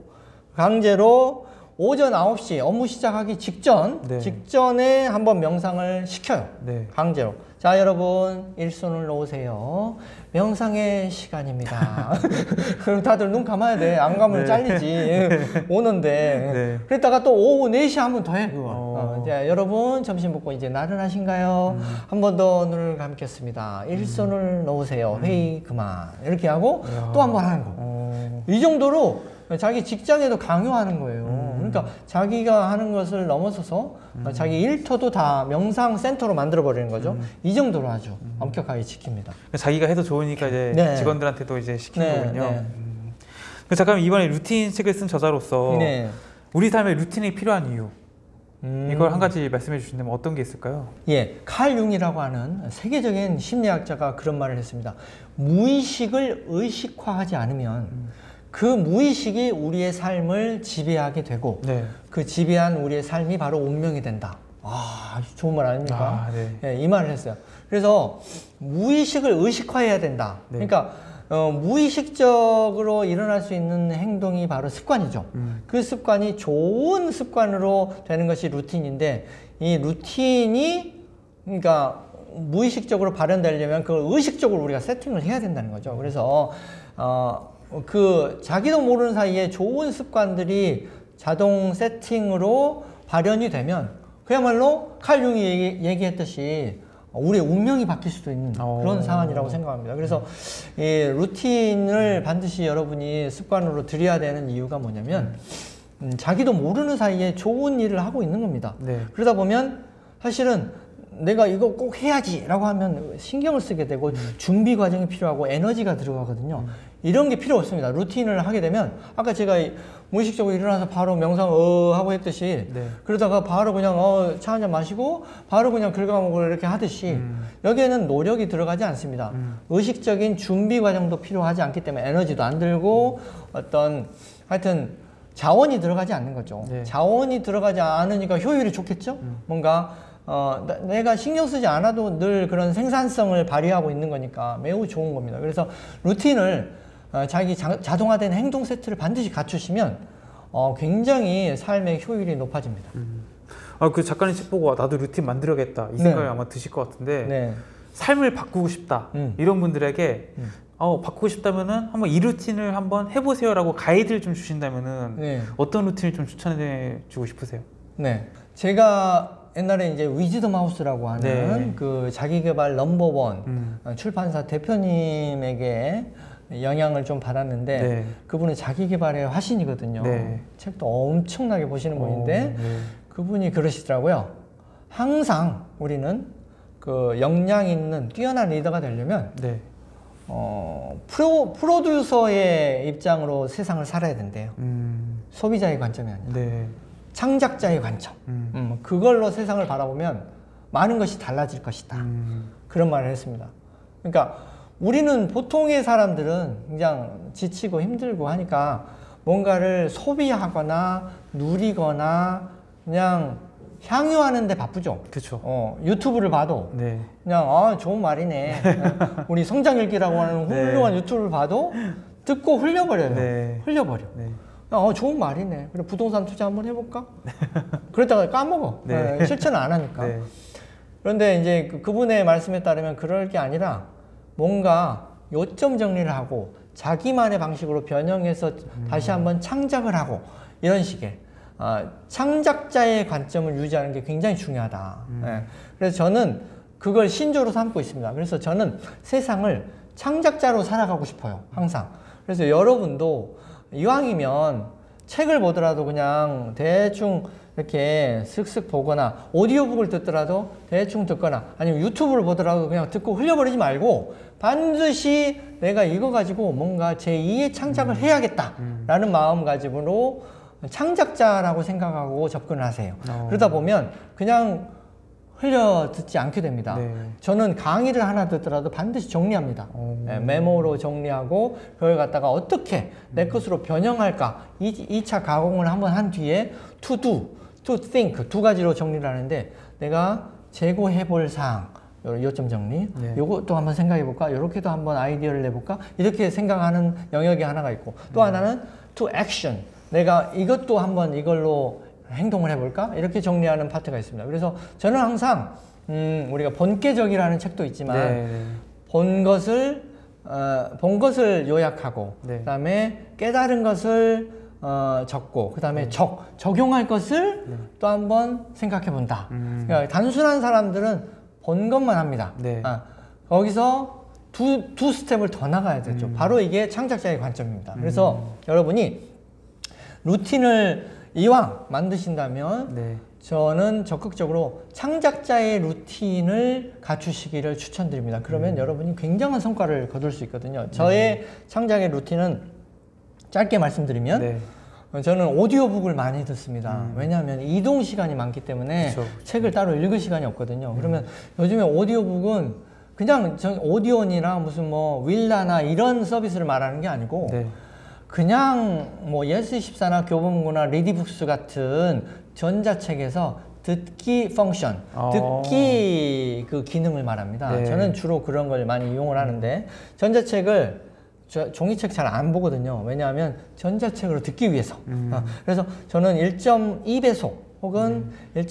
오전 9시 업무 시작하기 직전에 한번 명상을 시켜요. 강제로. 자, 여러분 일손을 놓으세요. 명상의 시간입니다. 그럼 다들 눈 감아야 돼. 안 감으면 잘리지. 오는데. 그랬다가 또 오후 4시에 한 번 더 해, 그거. 자, 여러분 점심 먹고 이제 나른하신가요? 한 번 더 눈을 감겠습니다. 일손을 놓으세요. 회의 그만. 이렇게 하고 또 한 번 하는 거. 이 정도로 자기 직장에도 강요하는 거예요. 그러니까 자기가 하는 것을 넘어서서 자기 일터도 다 명상 센터로 만들어 버리는 거죠. 이 정도로 아주 엄격하게 지킵니다. 자기가 해도 좋으니까 이제 직원들한테도 이제 시키는 거군요. 잠깐 이번에 루틴 책을 쓴 저자로서 우리 삶에 루틴이 필요한 이유, 이걸 한 가지 말씀해 주신다면 어떤 게 있을까요? 예, 칼 융이라고 하는 세계적인 심리학자가 그런 말을 했습니다. 무의식을 의식화하지 않으면 그 무의식이 우리의 삶을 지배하게 되고 그 지배한 우리의 삶이 바로 운명이 된다. 아, 좋은 말 아닙니까? 예, 이 말을 했어요. 그래서 무의식을 의식화해야 된다. 그러니까 무의식적으로 일어날 수 있는 행동이 바로 습관이죠. 그 습관이 좋은 습관으로 되는 것이 루틴인데, 이 루틴이 그러니까 무의식적으로 발현되려면 그걸 의식적으로 우리가 세팅을 해야 된다는 거죠. 그래서 그 자기도 모르는 사이에 좋은 습관들이 자동 세팅으로 발현이 되면 그야말로 칼 융이 얘기했듯이 우리의 운명이 바뀔 수도 있는 그런 상황이라고 생각합니다. 그래서 이 루틴을 반드시 여러분이 습관으로 들여야 되는 이유가 뭐냐면 자기도 모르는 사이에 좋은 일을 하고 있는 겁니다. 그러다 보면 사실은 내가 이거 꼭 해야지 라고 하면 신경을 쓰게 되고 준비 과정이 필요하고 에너지가 들어가거든요. 이런 게 필요 없습니다. 루틴을 하게 되면 아까 제가 무의식적으로 일어나서 바로 명상 하고 했듯이 그러다가 바로 그냥 차 한잔 마시고 바로 그냥 긁어먹고 이렇게 하듯이 여기에는 노력이 들어가지 않습니다. 의식적인 준비 과정도 필요하지 않기 때문에 에너지도 안 들고 어떤 하여튼 자원이 들어가지 않는 거죠. 자원이 들어가지 않으니까 효율이 좋겠죠. 뭔가 내가 신경 쓰지 않아도 늘 그런 생산성을 발휘하고 있는 거니까 매우 좋은 겁니다. 그래서 루틴을 자기 자동화된 행동 세트를 반드시 갖추시면 굉장히 삶의 효율이 높아집니다. 그 작가님 책 보고 나도 루틴 만들어야겠다 이 생각이 아마 드실 것 같은데 삶을 바꾸고 싶다 이런 분들에게 바꾸고 싶다면은 한번 이 루틴을 한번 해보세요라고 가이드를 좀 주신다면은 어떤 루틴을 좀 추천해 주고 싶으세요? 제가 옛날에 이제 위즈덤 하우스라고 하는 그 자기개발 넘버원 출판사 대표님에게 영향을 좀 받았는데 그분은 자기개발의 화신이거든요. 책도 엄청나게 보시는 분인데 그분이 그러시더라고요. 항상 우리는 그 역량 있는 뛰어난 리더가 되려면 프로듀서의 입장으로 세상을 살아야 된대요. 소비자의 관점이 아니라 창작자의 관점. 그걸로 세상을 바라보면 많은 것이 달라질 것이다. 그런 말을 했습니다. 그러니까 우리는 보통의 사람들은 그냥 지치고 힘들고 하니까 뭔가를 소비하거나 누리거나 그냥 향유하는 데 바쁘죠. 그렇죠. 유튜브를 봐도 네. 그냥 좋은 말이네. 우리 성장일기라고 하는 훌륭한 유튜브를 봐도 듣고 흘려버려요. 네. 흘려버려. 네. 좋은 말이네. 그래 부동산 투자 한번 해볼까? 그러다가 까먹어. 네. 실천을 안 하니까. 네. 그런데 이제 그분의 말씀에 따르면 그럴 게 아니라 뭔가 요점 정리를 하고 자기만의 방식으로 변형해서 다시 한번 창작을 하고 이런 식의 창작자의 관점을 유지하는 게 굉장히 중요하다. 네. 그래서 저는 그걸 신조로 삼고 있습니다. 그래서 저는 세상을 창작자로 살아가고 싶어요. 항상. 그래서 여러분도 이왕이면 책을 보더라도 그냥 대충 이렇게 슥슥 보거나 오디오북을 듣더라도 대충 듣거나 아니면 유튜브를 보더라도 그냥 듣고 흘려버리지 말고 반드시 내가 이거 가지고 뭔가 제2의 창작을 해야겠다라는 마음가짐으로 창작자라고 생각하고 접근을 하세요. 그러다 보면 그냥 흘려 듣지 않게 됩니다. 네. 저는 강의를 하나 듣더라도 반드시 정리합니다. 네, 메모로 정리하고 그걸 갖다가 어떻게 내 것으로 변형할까 2차 가공을 한번 한 뒤에 to do, to think 두 가지로 정리를 하는데 내가 재고해 볼 사항 요점 정리 네. 요것도 한번 생각해 볼까 요렇게도 한번 아이디어를 내볼까 이렇게 생각하는 영역이 하나가 있고 또 하나는 to action 내가 이것도 한번 이걸로 행동을 해볼까? 이렇게 정리하는 파트가 있습니다. 그래서 저는 항상 우리가 본계적이라는 책도 있지만 네. 본 것을 요약하고 네. 그 다음에 깨달은 것을 적고 그 다음에 적용할 것을 네. 또 한번 생각해 본다. 그러니까 단순한 사람들은 본 것만 합니다. 네. 거기서 두 스텝을 더 나가야 되죠. 바로 이게 창작자의 관점입니다. 그래서 여러분이 루틴을 이왕 만드신다면 네. 저는 적극적으로 창작자의 루틴을 갖추시기를 추천드립니다. 그러면 여러분이 굉장한 성과를 거둘 수 있거든요. 저의 창작의 루틴은 짧게 말씀드리면 네. 저는 오디오북을 많이 듣습니다. 왜냐하면 이동 시간이 많기 때문에 그쵸. 책을 따로 읽을 시간이 없거든요. 그러면 요즘에 오디오북은 그냥 오디온이나 무슨 뭐 윌라나 이런 서비스를 말하는 게 아니고 네. 그냥 뭐 예스24나 교보문고나 리디북스 같은 전자책에서 듣기 펑션, 듣기 그 기능을 말합니다. 네. 저는 주로 그런 걸 많이 이용을 하는데 전자책을 종이책 잘 안 보거든요. 왜냐하면 전자책으로 듣기 위해서. 그래서 저는 1.2배속 혹은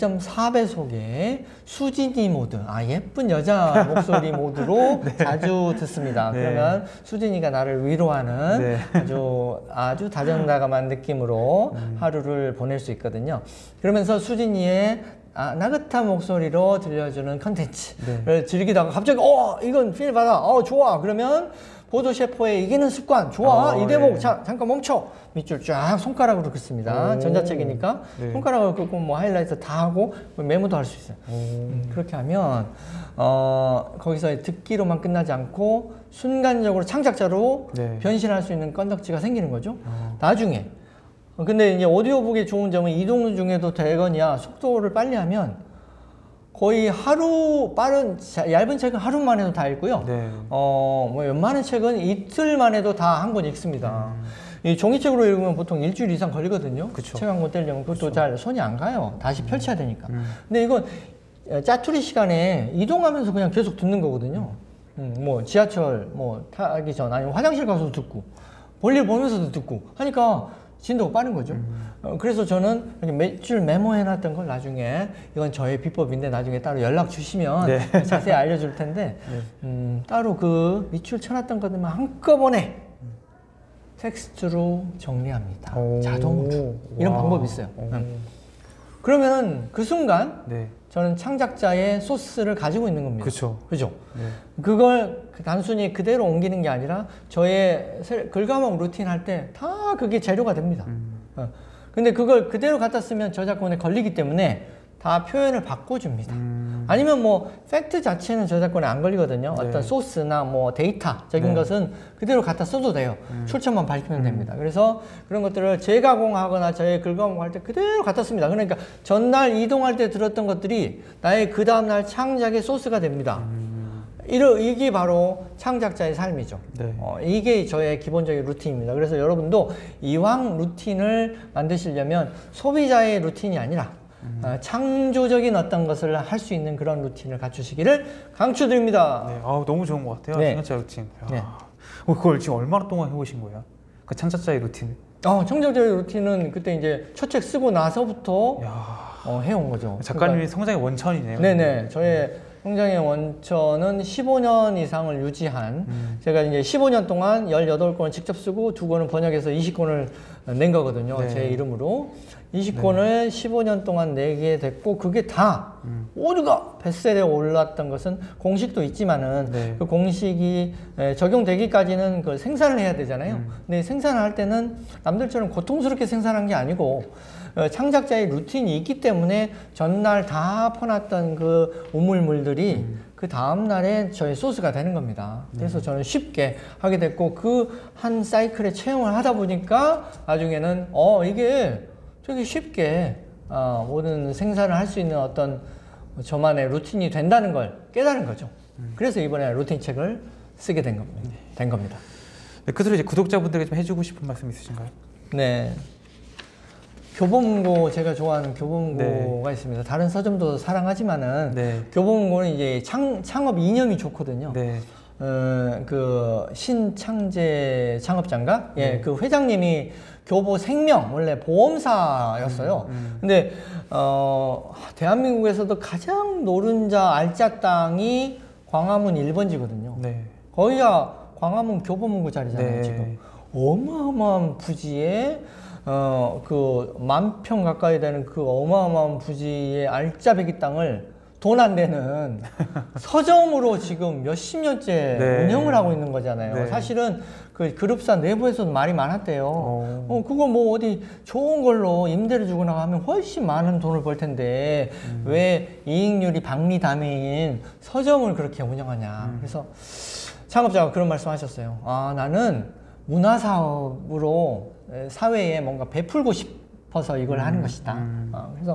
1.4배속의 수진이 모드, 예쁜 여자 목소리 모드로 네. 자주 듣습니다. 네. 그러면 수진이가 나를 위로하는 네. 아주 다정다감한 느낌으로 하루를 보낼 수 있거든요. 그러면서 수진이의 나긋한 목소리로 들려주는 컨텐츠를 네. 즐기다가 갑자기 이건 필 받아, 좋아. 그러면 보도 셰퍼의 이기는 습관 좋아 이 대목 네. 잠깐 멈춰 밑줄 쫙 손가락으로 긋습니다. 전자책이니까 네. 손가락으로 긋고 뭐 하이라이트 다 하고 메모도 할 수 있어요. 그렇게 하면 거기서 듣기로만 끝나지 않고 순간적으로 창작자로 네. 변신할 수 있는 건덕지가 생기는 거죠. 나중에 근데 이제 오디오북의 좋은 점은 이동 중에도 되거니와 속도를 빨리 하면 거의 얇은 책은 하루 만에도 다 읽고요. 네. 뭐 웬만한 책은 이틀 만에도 다 한 권 읽습니다. 이 종이책으로 읽으면 보통 일주일 이상 걸리거든요. 책 한 권 떼려면 그것도 잘 손이 안 가요. 다시 펼쳐야 되니까. 근데 이건 짜투리 시간에 이동하면서 그냥 계속 듣는 거거든요. 뭐 지하철 타기 전 아니면 화장실 가서도 듣고 볼일 보면서도 듣고 하니까 진도가 빠른 거죠. 그래서 저는 이렇게 몇 줄 메모해놨던 걸 나중에 이건 저의 비법인데 나중에 따로 연락 주시면 네. 자세히 알려줄 텐데 네. 따로 그 밑줄 쳐놨던 것들만 한꺼번에 텍스트로 정리합니다. 자동으로. 이런 방법이 있어요. 그러면 그 순간 네. 저는 창작자의 소스를 가지고 있는 겁니다. 그렇죠. 네. 그걸 단순히 그대로 옮기는 게 아니라 저의 글과목 루틴 할 때 다 그게 재료가 됩니다. 근데 그걸 그대로 갖다 쓰면 저작권에 걸리기 때문에 다 표현을 바꿔줍니다. 아니면 뭐 팩트 자체는 저작권에 안 걸리거든요. 네. 어떤 소스나 뭐 데이터적인 네. 것은 그대로 갖다 써도 돼요. 출처만 밝히면 됩니다. 그래서 그런 것들을 재가공하거나 저의 글과목 할 때 그대로 갖다 씁니다. 그러니까 전날 이동할 때 들었던 것들이 나의 그 다음날 창작의 소스가 됩니다. 이게 바로 창작자의 삶이죠. 네. 이게 저의 기본적인 루틴입니다. 그래서 여러분도 이왕 루틴을 만드시려면 소비자의 루틴이 아니라 창조적인 어떤 것을 할 수 있는 그런 루틴을 갖추시기를 강추드립니다. 네, 너무 좋은 것 같아요. 네. 창작자의 루틴. 네. 그걸 지금 얼마나 동안 해오신 거예요? 그 창작자의 루틴? 창작자의 루틴은 그때 이제 첫 책 쓰고 나서부터 해온 거죠. 작가님이 그러니까, 성장의 원천이네요. 네네. 저의 성장의 원천은 15년 이상을 유지한 제가 이제 15년 동안 18권을 직접 쓰고 2권을 번역해서 20권을 낸 거거든요. 네. 제 이름으로. 20권을 15년 동안 내게 됐고 그게 다 모두가 베스트셀러에 올랐던 것은 공식도 있지만은 그 공식이 적용되기까지는 그걸 생산을 해야 되잖아요. 근데 생산을 할 때는 남들처럼 고통스럽게 생산한 게 아니고 창작자의 루틴이 있기 때문에 전날 다 퍼놨던 그 우물물들이 그 다음날에 저의 소스가 되는 겁니다. 그래서 저는 쉽게 하게 됐고 그 한 사이클에 체험을 하다 보니까 나중에는 이게 되게 쉽게 모든 생산을 할 수 있는 어떤 저만의 루틴이 된다는 걸 깨달은 거죠. 그래서 이번에 루틴 책을 쓰게 된 겁니다. 네, 끝으로 이제 구독자분들에게 좀 해주고 싶은 말씀 있으신가요? 네. 교보문고 제가 좋아하는 교보문고가 있습니다. 다른 서점도 사랑하지만은 교보문고는 이제 창업 이념이 좋거든요. 그 신창재 창업자인가? 그 회장님이 교보생명 원래 보험사였어요. 근데 대한민국에서도 가장 노른자 알짜 땅이 광화문 1번지거든요. 거기가 광화문 교보문고 자리잖아요. 지금 어마어마한 부지에 그 10,000평 가까이 되는 그 어마어마한 부지의 알짜배기 땅을 돈 안 되는 서점으로 지금 몇십 년째 운영을 하고 있는 거잖아요. 사실은 그 그룹사 내부에서도 말이 많았대요. 그거 뭐 어디 좋은 걸로 임대를 주거나 하면 훨씬 많은 돈을 벌 텐데 왜 이익률이 박리담인 서점을 그렇게 운영하냐. 그래서 창업자가 그런 말씀 하셨어요. 나는 문화사업으로 사회에 뭔가 베풀고 싶어서 이걸 하는 것이다. 그래서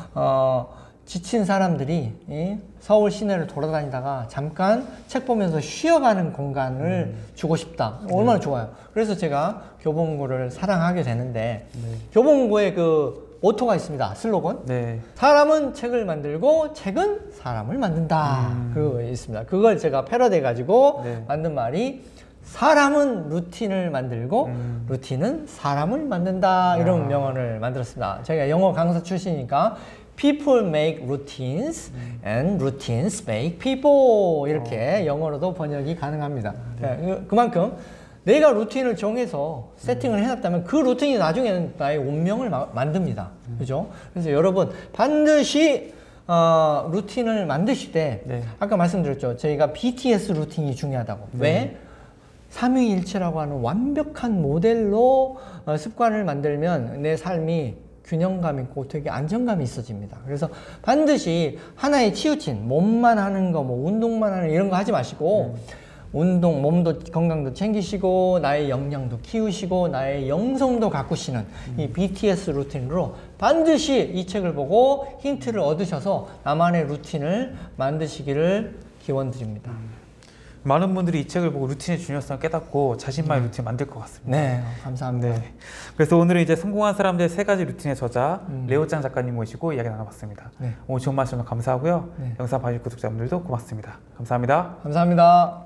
지친 사람들이 서울 시내를 돌아다니다가 잠깐 책 보면서 쉬어가는 공간을 주고 싶다. 얼마나 좋아요. 그래서 제가 교보문고를 사랑하게 되는데 교보문고에 그 모토가 있습니다. 슬로건. 사람은 책을 만들고 책은 사람을 만든다. 그거 있습니다. 그걸 제가 패러디해 가지고 만든 말이 사람은 루틴을 만들고 루틴은 사람을 만든다. 이런 명언을 만들었습니다. 제가 영어 강사 출신이니까 People make routines and routines make people 이렇게 영어로도 번역이 가능합니다. 그만큼 내가 루틴을 정해서 세팅을 해놨다면 그 루틴이 나중에는 나의 운명을 만듭니다. 그죠? 그래서 여러분 반드시 루틴을 만드실 때 아까 말씀드렸죠. 저희가 BTS 루틴이 중요하다고. 왜? 삼위일체라고 하는 완벽한 모델로 습관을 만들면 내 삶이 균형감 있고 되게 안정감이 있어집니다. 그래서 반드시 하나에 치우친 몸만 하는 거, 뭐 운동만 하는 이런 거 하지 마시고 운동, 몸도 건강도 챙기시고 나의 역량도 키우시고 나의 영성도 가꾸시는 이 BTS 루틴으로 반드시 이 책을 보고 힌트를 얻으셔서 나만의 루틴을 만드시기를 기원드립니다. 많은 분들이 이 책을 보고 루틴의 중요성을 깨닫고 자신만의 루틴을 만들 것 같습니다. 네, 감사합니다. 그래서 오늘은 이제 성공한 사람들의 3가지 루틴의 저자 레오짱 작가님 모시고 이야기 나눠봤습니다. 오늘 좋은 말씀 감사하고요. 영상 봐주신 구독자분들도 고맙습니다. 감사합니다. 감사합니다.